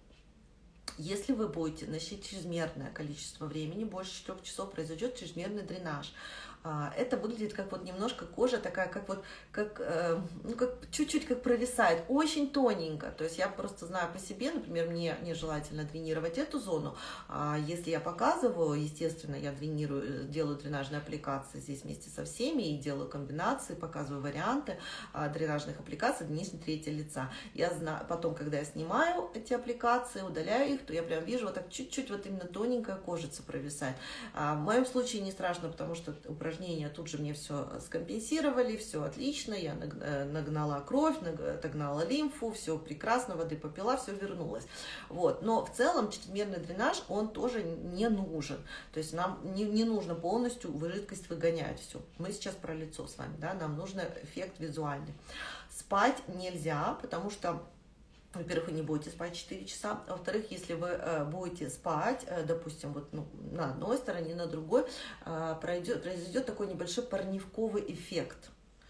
Если вы будете носить чрезмерное количество времени, больше четырёх часов, произойдет чрезмерный дренаж. Это выглядит как вот немножко кожа такая, как вот, как, ну, как чуть-чуть как провисает, очень тоненько. То есть я просто знаю по себе, например, мне нежелательно дренировать эту зону. Если я показываю, естественно, я дренирую, делаю дренажные аппликации здесь вместе со всеми и делаю комбинации, показываю варианты дренажных аппликаций в нижней трети лица. Я знаю, потом, когда я снимаю эти аппликации, удаляю их, то я прям вижу вот так чуть-чуть вот именно тоненькая кожица провисает. В моем случае не страшно, потому что упражнения тут же мне все скомпенсировали, все отлично, я нагнала кровь, нагнала лимфу, все прекрасно, воды попила, все вернулось. Вот. Но в целом чрезмерный дренаж, он тоже не нужен. То есть нам не, не нужно полностью жидкость выгонять все. Мы сейчас про лицо с вами, да, нам нужен эффект визуальный. Спать нельзя, потому что, во-первых, вы не будете спать четыре часа, а во-вторых, если вы э, будете спать, э, допустим, вот, ну, на одной стороне, на другой, э, пройдет, произойдет такой небольшой парниковый эффект.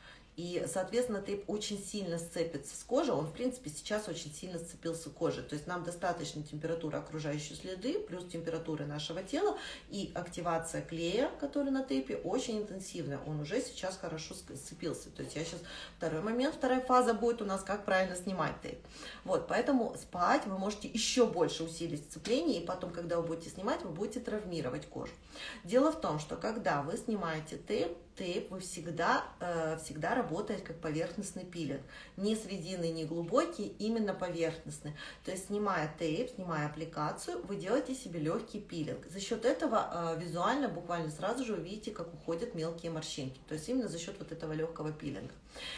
И, соответственно, тейп очень сильно сцепится с кожей, он, в принципе, сейчас очень сильно сцепился с кожей. То есть нам достаточно температура окружающей среды, плюс температура нашего тела, и активация клея, который на тейпе, очень интенсивная. Он уже сейчас хорошо сцепился. То есть я сейчас, второй момент, вторая фаза будет у нас, как правильно снимать тейп. Вот, поэтому спать вы можете еще больше усилить сцепление, и потом, когда вы будете снимать, вы будете травмировать кожу. Дело в том, что когда вы снимаете тейп, тейп вы всегда, э, всегда работает как поверхностный пилинг. Не срединный, не глубокий, именно поверхностный. То есть, снимая тейп, снимая аппликацию, вы делаете себе легкий пилинг. За счет этого э, визуально, буквально сразу же увидите, как уходят мелкие морщинки. То есть, именно за счет вот этого легкого пилинга.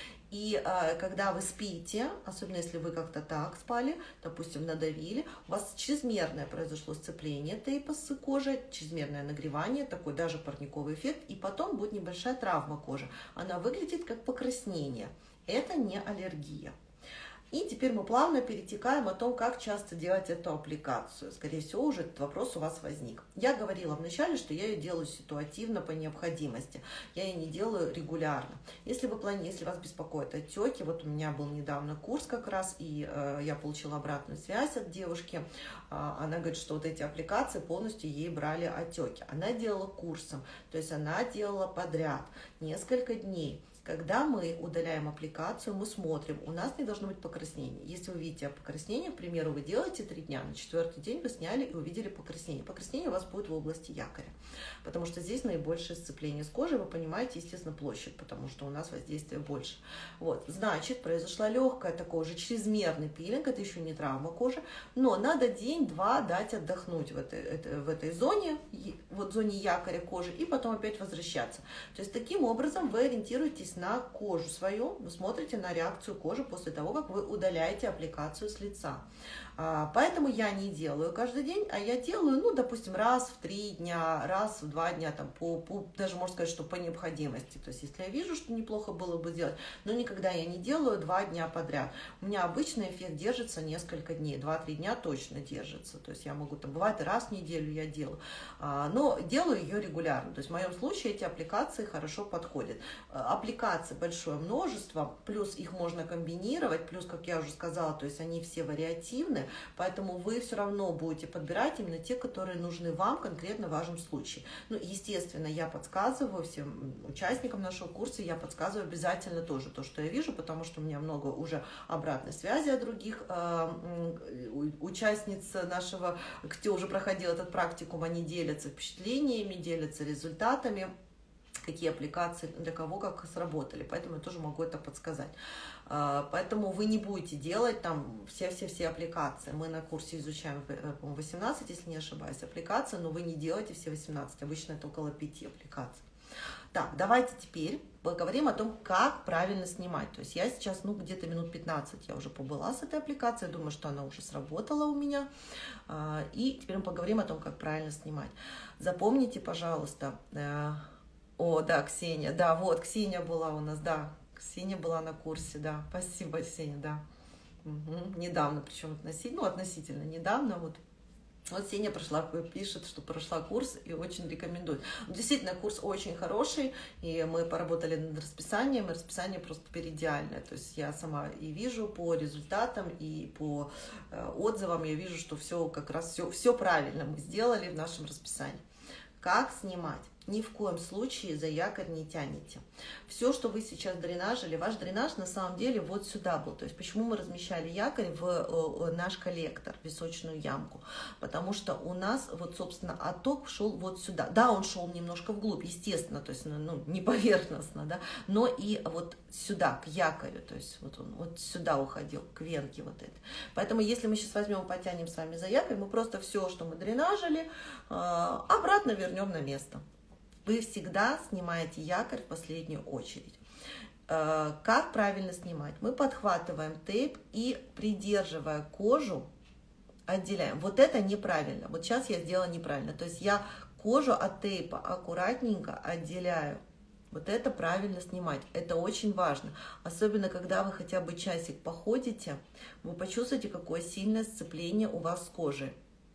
И э, когда вы спите, особенно если вы как-то так спали, допустим, надавили, у вас чрезмерное произошло сцепление тейпа с кожей, чрезмерное нагревание, такой даже парниковый эффект, и потом будет небольшая травма кожи. Она выглядит как покраснение. Это не аллергия. И теперь мы плавно перетекаем о том, как часто делать эту аппликацию. Скорее всего, уже этот вопрос у вас возник. Я говорила вначале, что я ее делаю ситуативно по необходимости. Я ее не делаю регулярно. Если вы планируете, если вас беспокоят отеки, вот у меня был недавно курс как раз, и э, я получила обратную связь от девушки. Э, она говорит, что вот эти аппликации полностью ей брали отеки. Она делала курсом, то есть она делала подряд несколько дней. Когда мы удаляем аппликацию, мы смотрим, у нас не должно быть покраснения. Если вы видите покраснение, к примеру, вы делаете три дня, на четвертый день вы сняли и увидели покраснение. Покраснение у вас будет в области якоря, потому что здесь наибольшее сцепление с кожей, вы понимаете, естественно, площадь, потому что у нас воздействие больше. Вот, значит, произошла легкая такой уже чрезмерный пилинг, это еще не травма кожи, но надо день-два дать отдохнуть в этой, в этой зоне, вот в зоне якоря кожи, и потом опять возвращаться. То есть таким образом вы ориентируетесь на кожу свою, вы смотрите на реакцию кожи после того, как вы удаляете аппликацию с лица. Поэтому я не делаю каждый день, а я делаю, ну, допустим, раз в три дня, раз в два дня, там, по, по, даже можно сказать, что по необходимости. То есть, если я вижу, что неплохо было бы делать, но никогда я не делаю два дня подряд. У меня обычный эффект держится несколько дней, два-три дня точно держится. То есть, я могу, там, бывает, и раз в неделю я делаю, но делаю ее регулярно. То есть, в моем случае эти аппликации хорошо подходят. Аппликаций большое множество, плюс их можно комбинировать, плюс, как я уже сказала, то есть, они все вариативны. Поэтому вы все равно будете подбирать именно те, которые нужны вам конкретно в вашем случае. Ну, естественно, я подсказываю всем участникам нашего курса, я подсказываю обязательно тоже то, что я вижу, потому что у меня много уже обратной связи от других э, участниц нашего, кто уже проходил этот практикум, они делятся впечатлениями, делятся результатами, какие аппликации для кого как сработали, поэтому я тоже могу это подсказать. Поэтому вы не будете делать там все-все-все аппликации. Мы на курсе изучаем, по-моему, восемнадцать, если не ошибаюсь, аппликаций, но вы не делаете все восемнадцать, обычно это около пяти аппликаций. Так, давайте теперь поговорим о том, как правильно снимать. То есть я сейчас, ну, где-то минут пятнадцать я уже побыла с этой аппликацией, думаю, что она уже сработала у меня. И теперь мы поговорим о том, как правильно снимать. Запомните, пожалуйста, о, да, Ксения, да, вот, Ксения была у нас, да, Ксения была на курсе, да, спасибо, Ксения, да, угу. Недавно, причем относительно, ну, относительно недавно, вот, вот Ксения прошла, пишет, что прошла курс и очень рекомендует. Действительно, курс очень хороший, и мы поработали над расписанием, и расписание просто теперь идеальное, то есть я сама и вижу по результатам, и по э, отзывам, я вижу, что все как раз, все, все правильно мы сделали в нашем расписании. Как снимать? Ни в коем случае за якорь не тянете. Все, что вы сейчас дренажили, ваш дренаж на самом деле вот сюда был. То есть почему мы размещали якорь в наш коллектор, височную ямку? Потому что у нас вот, собственно, отток шел вот сюда. Да, он шел немножко вглубь, естественно, то есть, ну, не поверхностно, да, но и вот сюда, к якорю, то есть вот он вот сюда уходил, к венке вот этой. Поэтому если мы сейчас возьмем и потянем с вами за якорь, мы просто все, что мы дренажили, обратно вернем на место. Вы всегда снимаете якорь в последнюю очередь. Как правильно снимать? Мы подхватываем тейп и, придерживая кожу, отделяем. Вот это неправильно. Вот сейчас я сделала неправильно. То есть я кожу от тейпа аккуратненько отделяю. Вот это правильно снимать. Это очень важно. Особенно, когда вы хотя бы часик походите, вы почувствуете, какое сильное сцепление у вас с кожей.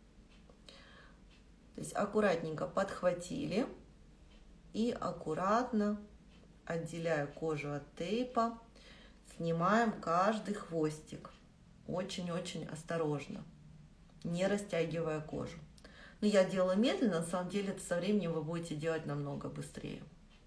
То есть аккуратненько подхватили. И аккуратно, отделяя кожу от тейпа, снимаем каждый хвостик. Очень-очень осторожно, не растягивая кожу. Но я делаю медленно, на самом деле это со временем вы будете делать намного быстрее.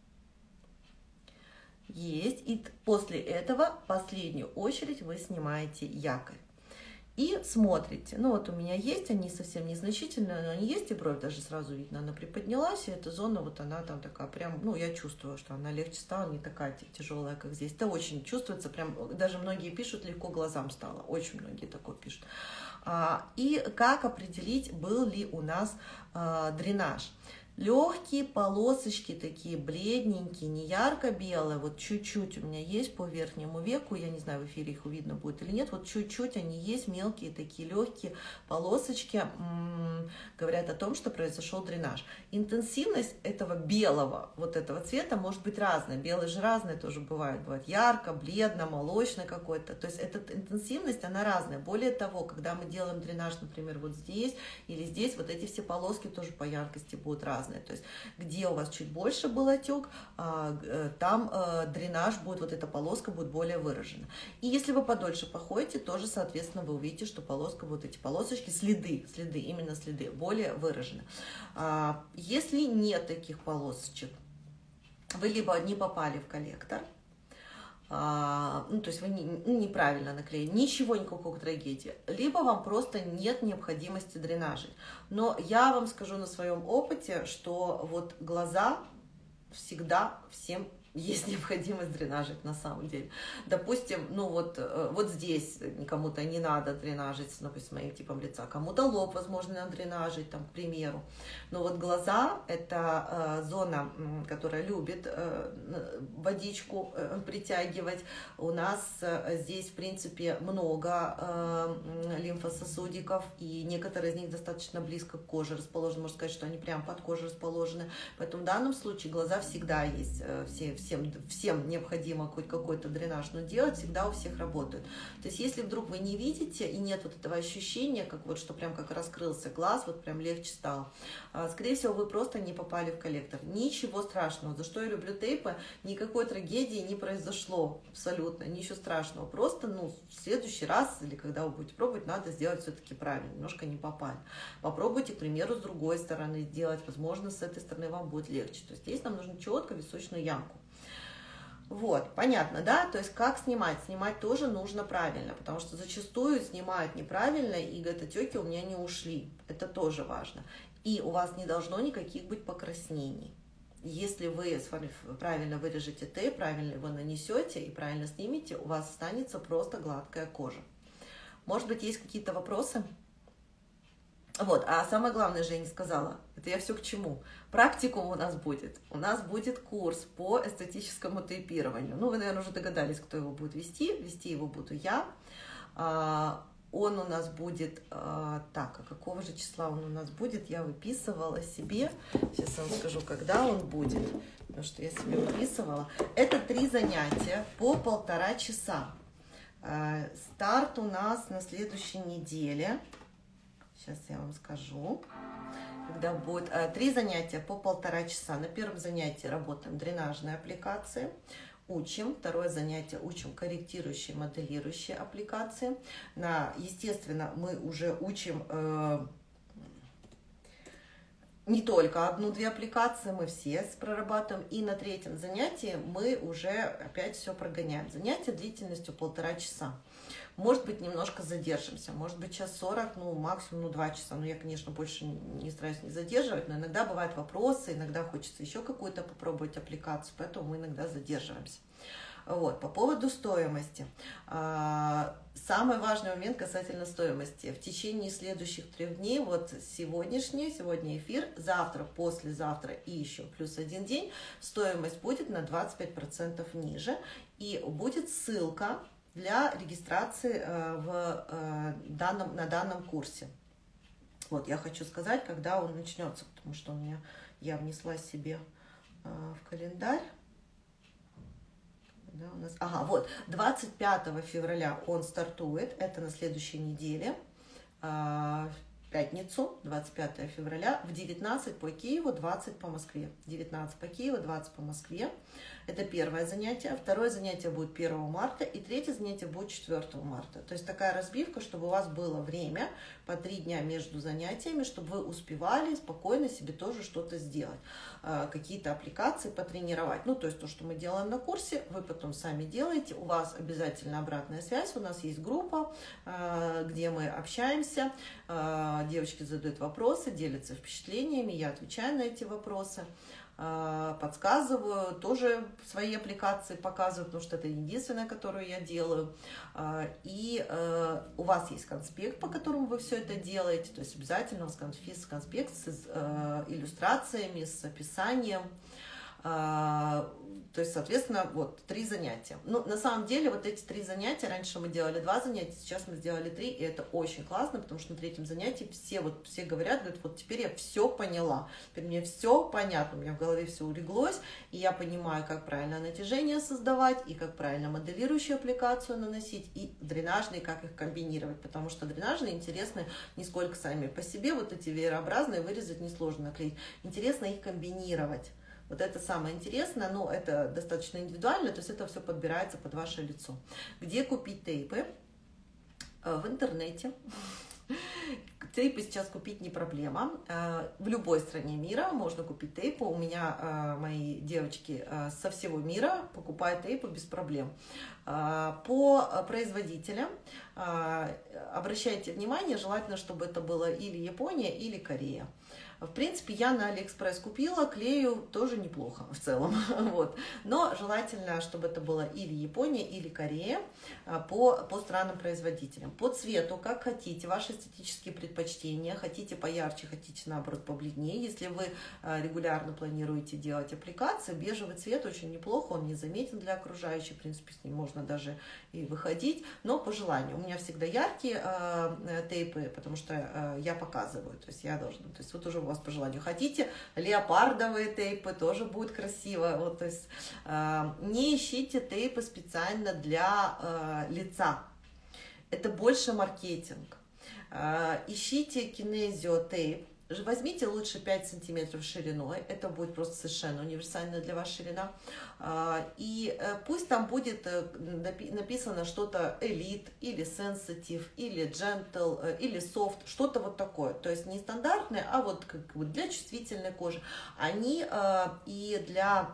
Есть. И после этого в последнюю очередь вы снимаете якорь. И смотрите, ну вот у меня есть, они совсем незначительные, но они есть, и бровь даже сразу видно, она приподнялась, и эта зона, вот она там такая прям, ну я чувствую, что она легче стала, не такая тяжелая, как здесь. Это очень чувствуется, прям, даже многие пишут, легко глазам стало, очень многие такое пишут. И как определить, был ли у нас дренаж? Легкие полосочки такие бледненькие, не ярко-белые, вот чуть-чуть у меня есть по верхнему веку, я не знаю, в эфире их видно будет или нет, вот чуть-чуть они есть, мелкие такие легкие полосочки, говорят о том, что произошел дренаж. Интенсивность этого белого, вот этого цвета может быть разная, белый же разный тоже бывает, бывает ярко, бледно, молочный какой-то, то есть эта интенсивность, она разная. Более того, когда мы делаем дренаж, например, вот здесь или здесь, вот эти все полоски тоже по яркости будут разные. То есть, где у вас чуть больше был отек, там дренаж будет, вот эта полоска будет более выражена. И если вы подольше походите, тоже, соответственно, вы увидите, что полоска, вот эти полосочки, следы, следы, именно следы, более выражены. Если нет таких полосочек, вы либо не попали в коллектор, ну, то есть вы не, ну, неправильно наклеили, ничего, никакой трагедии, либо вам просто нет необходимости дренажить. Но я вам скажу на своем опыте, что вот глаза всегда всем есть необходимость дренажить на самом деле. Допустим, ну вот, вот здесь кому-то не надо дренажить, допустим, с моим типом лица, кому-то лоб, возможно, надо дренажить, там, к примеру. Но вот глаза – это э, зона, которая любит э, водичку э, притягивать. У нас э, здесь, в принципе, много э, лимфососудиков, и некоторые из них достаточно близко к коже расположены, можно сказать, что они прямо под кожей расположены. Поэтому в данном случае глаза всегда есть, э, все Всем, всем необходимо хоть какой-то дренаж, но делать всегда у всех работают. То есть, если вдруг вы не видите и нет вот этого ощущения, как вот, что прям как раскрылся глаз, вот прям легче стало, скорее всего, вы просто не попали в коллектор. Ничего страшного. За что я люблю тейпы, никакой трагедии не произошло абсолютно, ничего страшного. Просто, ну, в следующий раз, или когда вы будете пробовать, надо сделать все-таки правильно, немножко не попали. Попробуйте, к примеру, с другой стороны сделать, возможно, с этой стороны вам будет легче. То есть, здесь нам нужно четко височную ямку. Вот, понятно, да? То есть, как снимать? Снимать тоже нужно правильно, потому что зачастую снимают неправильно, и гетотеки у меня не ушли. Это тоже важно. И у вас не должно никаких быть покраснений. Если вы с вами правильно вырежете тейп, правильно его нанесете и правильно снимете, у вас останется просто гладкая кожа. Может быть, есть какие-то вопросы? Вот, а самое главное же я не сказала, это я все к чему. Практикум у нас будет. У нас будет курс по эстетическому тейпированию. Ну, вы, наверное, уже догадались, кто его будет вести. Вести его буду я. Он у нас будет... Так, а какого же числа он у нас будет? Я выписывала себе. Сейчас я вам скажу, когда он будет. Потому что я себе выписывала. Это три занятия по полтора часа. Старт у нас на следующей неделе. Сейчас я вам скажу, когда будет э, три занятия по полтора часа. На первом занятии работаем дренажные аппликации, учим. Второе занятие учим корректирующие, моделирующие аппликации. На, естественно, мы уже учим э, не только одну-две аппликации, мы все прорабатываем. И на третьем занятии мы уже опять все прогоняем. Занятие длительностью полтора часа. Может быть, немножко задержимся, может быть, час сорок, ну, максимум, ну, два часа. Ну, я, конечно, больше не стараюсь не задерживать, но иногда бывают вопросы, иногда хочется еще какую-то попробовать аппликацию, поэтому мы иногда задерживаемся. Вот, по поводу стоимости. Самый важный момент касательно стоимости. В течение следующих трех дней, вот сегодняшний, сегодня эфир, завтра, послезавтра и еще плюс один день, стоимость будет на двадцать пять процентов ниже, и будет ссылка для регистрации в данном, на данном курсе. Вот, я хочу сказать, когда он начнется, потому что у меня, я внесла себе в календарь. Да, у нас, ага, вот, двадцать пятого февраля он стартует, это на следующей неделе, в пятницу, двадцать пятого февраля, в девятнадцать по Киеву, двадцать по Москве. девятнадцать по Киеву, двадцать по Москве. Это первое занятие. Второе занятие будет первого марта, и третье занятие будет четвёртого марта. То есть такая разбивка, чтобы у вас было время по три дня между занятиями, чтобы вы успевали спокойно себе тоже что-то сделать. Какие-то аппликации потренировать. Ну, то есть то, что мы делаем на курсе, вы потом сами делаете. У вас обязательно обратная связь. У нас есть группа, где мы общаемся. девочки задают вопросы, делятся впечатлениями, я отвечаю на эти вопросы, подсказываю, тоже свои аппликации показываю, потому что это единственное, которую я делаю. И у вас есть конспект, по которому вы все это делаете, то есть обязательно у вас конспект с иллюстрациями, с описанием. То есть, соответственно, вот три занятия. Ну, на самом деле, вот эти три занятия, раньше мы делали два занятия, сейчас мы сделали три, и это очень классно, потому что на третьем занятии все, вот, все говорят, говорят, вот теперь я все поняла, теперь мне все понятно, у меня в голове все улеглось, и я понимаю, как правильно натяжение создавать, и как правильно моделирующую аппликацию наносить, и дренажные, как их комбинировать, потому что дренажные интересны не сколько сами по себе, вот эти веерообразные вырезать несложно наклеить, интересно их комбинировать. Вот это самое интересное, но это достаточно индивидуально, то есть это все подбирается под ваше лицо. Где купить тейпы? В интернете. Тейпы сейчас купить не проблема. В любой стране мира можно купить тейпы. У меня мои девочки со всего мира покупают тейпы без проблем. По производителям обращайте внимание, желательно, чтобы это было или Япония, или Корея. В принципе, я на Алиэкспресс купила, клею тоже неплохо в целом. Вот. Но желательно, чтобы это было или Япония, или Корея по, по странам-производителям. По цвету, как хотите, ваши эстетические предпочтения. Хотите поярче, хотите, наоборот, побледнее. Если вы регулярно планируете делать аппликации, бежевый цвет очень неплохо, он не заметен для окружающих. В принципе, с ним можно даже и выходить. Но по желанию. У меня всегда яркие э, тейпы, потому что э, я показываю. То есть я должна... То есть вот уже у вас по желанию. Хотите леопардовые тейпы, тоже будет красиво. Вот, то есть э, не ищите тейпы специально для э, лица. Это больше маркетинг. Э, ищите кинезио тейп. Возьмите лучше пять сантиметров шириной, это будет просто совершенно универсальная для вас ширина. И пусть там будет написано что-то Elite, или Sensitive, или Gentle, или Soft, что-то вот такое. То есть не стандартное, а вот как бы для чувствительной кожи. Они и для...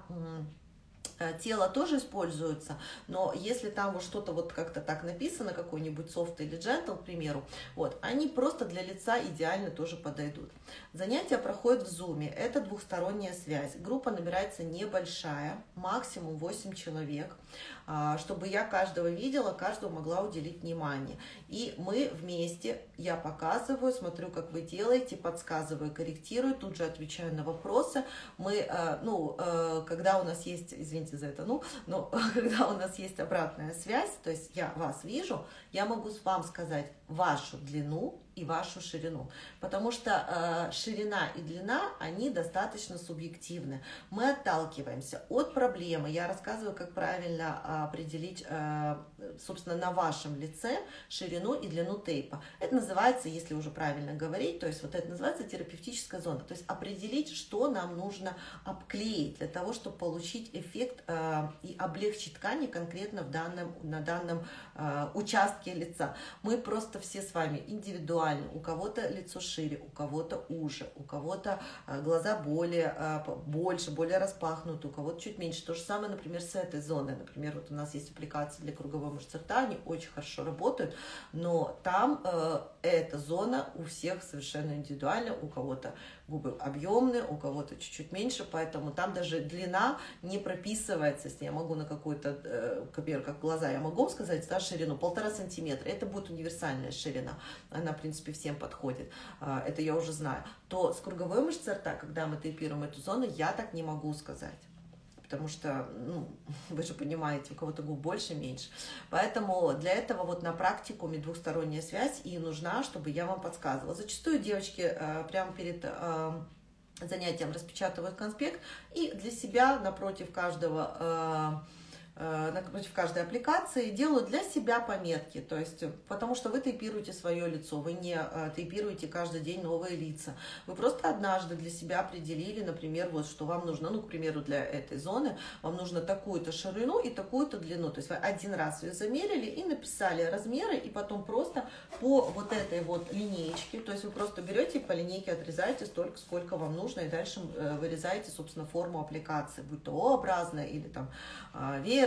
Тело тоже используется, но если там вот что-то вот как-то так написано, какой-нибудь soft или gentle, к примеру, вот, они просто для лица идеально тоже подойдут. Занятия проходят в Zoom, это двухсторонняя связь. Группа набирается небольшая, максимум восемь человек, чтобы я каждого видела, каждого могла уделить внимание. И мы вместе, я показываю, смотрю, как вы делаете, подсказываю, корректирую, тут же отвечаю на вопросы. Мы, ну, когда у нас есть, извините за это, ну, но когда у нас есть обратная связь, то есть я вас вижу, я могу вам сказать вашу длину и вашу ширину, потому что э, ширина и длина, они достаточно субъективны. Мы отталкиваемся от проблемы. Я рассказываю, как правильно определить, э, собственно, на вашем лице ширину и длину тейпа. Это называется, если уже правильно говорить, то есть вот это называется терапевтическая зона, то есть определить, что нам нужно обклеить для того, чтобы получить эффект э, и облегчить ткани конкретно в данном, на данном э, участке лица. Мы просто все с вами индивидуально. У кого-то лицо шире, у кого-то уже, у кого-то глаза более, больше, более распахнуты, у кого-то чуть меньше. То же самое, например, с этой зоной. Например, вот у нас есть аппликации для круговой мышцы рта, они очень хорошо работают, но там э, эта зона у всех совершенно индивидуальна, у кого-то губы объемные, у кого-то чуть-чуть меньше, поэтому там даже длина не прописывается. Если я могу на какой-то, э, например, как глаза, я могу сказать, да, ширину полтора сантиметра, это будет универсальная ширина, она, в принципе, всем подходит, э, это я уже знаю. То с круговой мышцей рта, когда мы тейпируем эту зону, я так не могу сказать. Потому что, ну, вы же понимаете, у кого-то губ больше, меньше. Поэтому для этого вот на практикуме двухсторонняя связь и нужна, чтобы я вам подсказывала. Зачастую девочки э, прямо перед э, занятием распечатывают конспект и для себя напротив каждого... Э, напротив каждой аппликации делаю для себя пометки, то есть, потому что вы тейпируете свое лицо, вы не тейпируете каждый день новые лица, вы просто однажды для себя определили, например, вот что вам нужно, ну, к примеру, для этой зоны, вам нужно такую-то ширину и такую-то длину, то есть вы один раз ее замерили и написали размеры, и потом просто по вот этой вот линеечке, то есть вы просто берете и по линейке отрезаете столько, сколько вам нужно, и дальше вырезаете, собственно, форму аппликации, будь то О-образная или там веер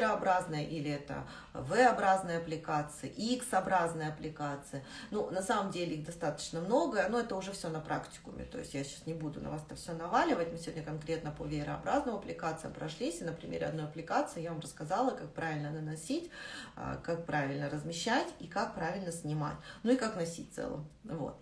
веерообразная или это V-образная аппликация, X-образная аппликация. Ну, на самом деле их достаточно много, но это уже все на практикуме. То есть я сейчас не буду на вас это все наваливать. Мы сегодня конкретно по веерообразным аппликациям прошлись. И на примере одной аппликации я вам рассказала, как правильно наносить, как правильно размещать и как правильно снимать. Ну и как носить в целом. Вот.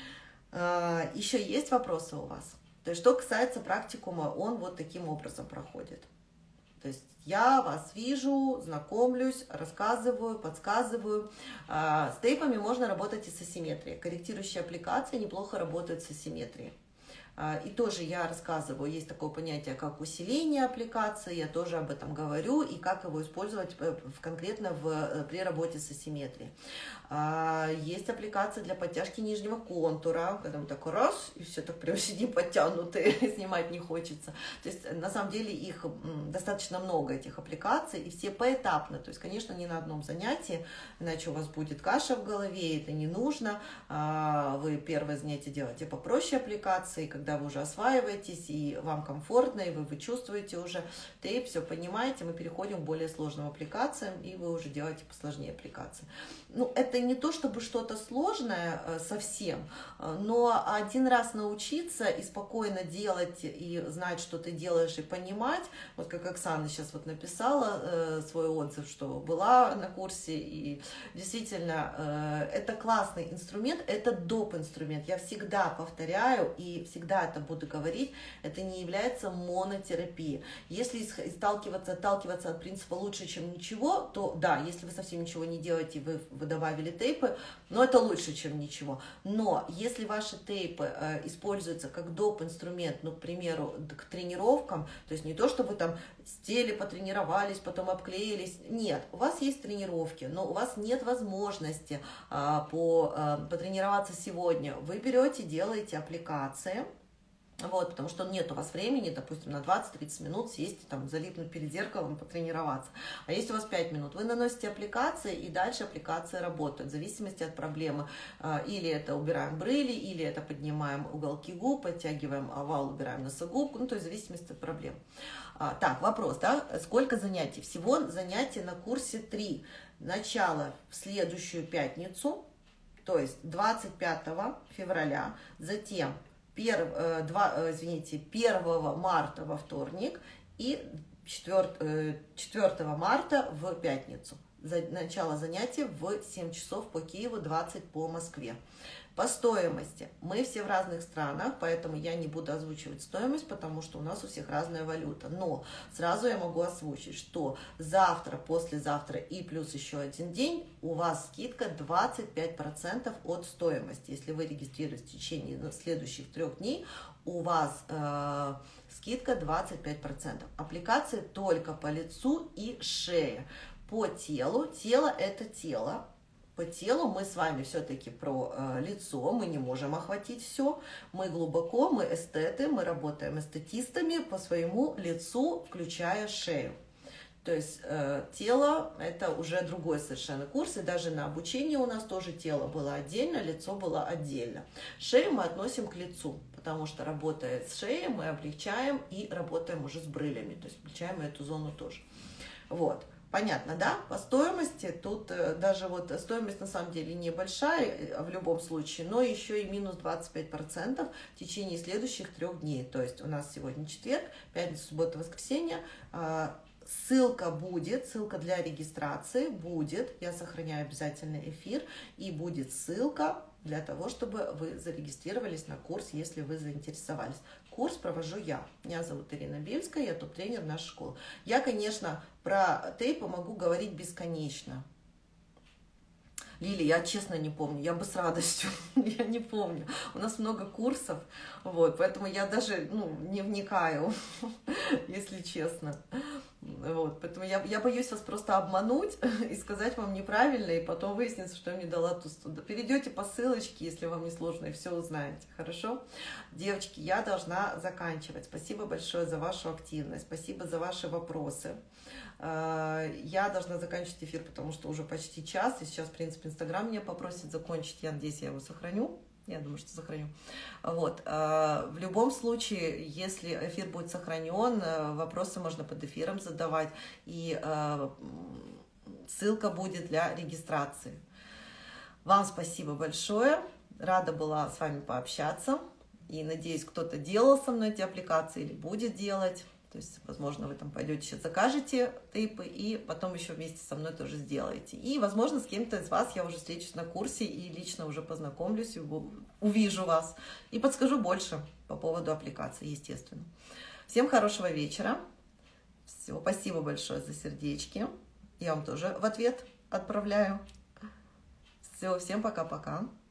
Еще есть вопросы у вас? То есть, что касается практикума, он вот таким образом проходит. То есть я вас вижу, знакомлюсь, рассказываю, подсказываю. С тейпами можно работать и с асимметрией. Корректирующие аппликации неплохо работают с асимметрией. И тоже я рассказываю, есть такое понятие, как усиление аппликации, я тоже об этом говорю, и как его использовать конкретно в, при работе с асимметрией. Есть аппликация для подтяжки нижнего контура, когда мы так раз, и все так прям сидим подтянутые, снимать не хочется. То есть, на самом деле, их достаточно много, этих аппликаций, и все поэтапно. То есть, конечно, не на одном занятии, иначе у вас будет каша в голове, это не нужно. Вы первое занятие делаете попроще аппликации, когда вы уже осваиваетесь, и вам комфортно, и вы, вы чувствуете уже тейп, все понимаете, мы переходим к более сложным аппликациям, и вы уже делаете посложнее аппликации. Ну, это не то, чтобы что-то сложное совсем, но один раз научиться и спокойно делать, и знать, что ты делаешь, и понимать, вот как Оксана сейчас вот написала свой отзыв, что была на курсе, и действительно, это классный инструмент, это доп. Инструмент, я всегда повторяю, и всегда это буду говорить, это не является монотерапией. Если сталкиваться, отталкиваться от принципа лучше, чем ничего, то да, если вы совсем ничего не делаете, вы, вы добавили тейпы, но это лучше, чем ничего. Но если ваши тейпы э, используются как доп. Инструмент, ну, к примеру, к тренировкам, то есть не то, что вы там сели, потренировались, потом обклеились, нет, у вас есть тренировки, но у вас нет возможности э, по, э, потренироваться сегодня. Вы берете, делаете аппликации. Вот, потому что нет у вас времени, допустим, на двадцать-тридцать минут сесть, там, залипнуть перед зеркалом, потренироваться. А если у вас пять минут, вы наносите аппликации, и дальше аппликации работают, в зависимости от проблемы. Или это убираем брыли, или это поднимаем уголки губ, подтягиваем овал, убираем носогубку, ну, то есть в зависимости от проблем. Так, вопрос, да, сколько занятий? Всего занятий на курсе три. Начало в следующую пятницу, то есть двадцать пятого февраля, затем Перв, два, извините, первого марта во вторник и четвёртого марта в пятницу. Начало занятий в семь часов по Киеву, двадцать по Москве. По стоимости. Мы все в разных странах, поэтому я не буду озвучивать стоимость, потому что у нас у всех разная валюта. Но сразу я могу озвучить, что завтра, послезавтра и плюс еще один день у вас скидка двадцать пять процентов от стоимости. Если вы регистрируетесь в течение следующих трех дней, у вас э, скидка двадцать пять процентов. Аппликации только по лицу и шее. По телу. Тело – это тело. По телу мы с вами все-таки про э, лицо, мы не можем охватить все. Мы глубоко, мы эстеты, мы работаем эстетистами по своему лицу, включая шею. То есть э, тело – это уже другой совершенно курс, и даже на обучении у нас тоже тело было отдельно, лицо было отдельно. Шею мы относим к лицу, потому что работая с шеей мы облегчаем и работаем уже с брылями, то есть облегчаем эту зону тоже. Вот. Понятно, да? По стоимости, тут даже вот стоимость на самом деле небольшая в любом случае, но еще и минус двадцать пять процентов в течение следующих трех дней. То есть у нас сегодня четверг, пятница, суббота, воскресенье. Ссылка будет, ссылка для регистрации будет, я сохраняю обязательно эфир, и будет ссылка для того, чтобы вы зарегистрировались на курс, если вы заинтересовались. Курс провожу я. Меня зовут Ирина Бельская, я топ-тренер нашей школы. Я, конечно, про тейпы могу говорить бесконечно. Лили, я честно не помню, я бы с радостью, я не помню. У нас много курсов, вот, поэтому я даже ну, не вникаю, если честно. Вот, поэтому я, я боюсь вас просто обмануть и сказать вам неправильно, и потом выяснится, что я мне дала ту студу. Перейдете по ссылочке, если вам не сложно, и все узнаете, хорошо? Девочки, я должна заканчивать. Спасибо большое за вашу активность, спасибо за ваши вопросы. Я должна заканчивать эфир, потому что уже почти час, и сейчас, в принципе, Инстаграм меня попросит закончить, я надеюсь, я его сохраню. Я думаю, что сохраню. Вот. В любом случае, если эфир будет сохранен, вопросы можно под эфиром задавать, и ссылка будет для регистрации. Вам спасибо большое. Рада была с вами пообщаться. И надеюсь, кто-то делал со мной эти аппликации или будет делать. То есть, возможно, вы там пойдете, сейчас закажете тейпы и потом еще вместе со мной тоже сделаете. И, возможно, с кем-то из вас я уже встречусь на курсе и лично уже познакомлюсь, увижу вас и подскажу больше по поводу аппликации, естественно. Всем хорошего вечера. Все, спасибо большое за сердечки. Я вам тоже в ответ отправляю. Все, всем пока-пока.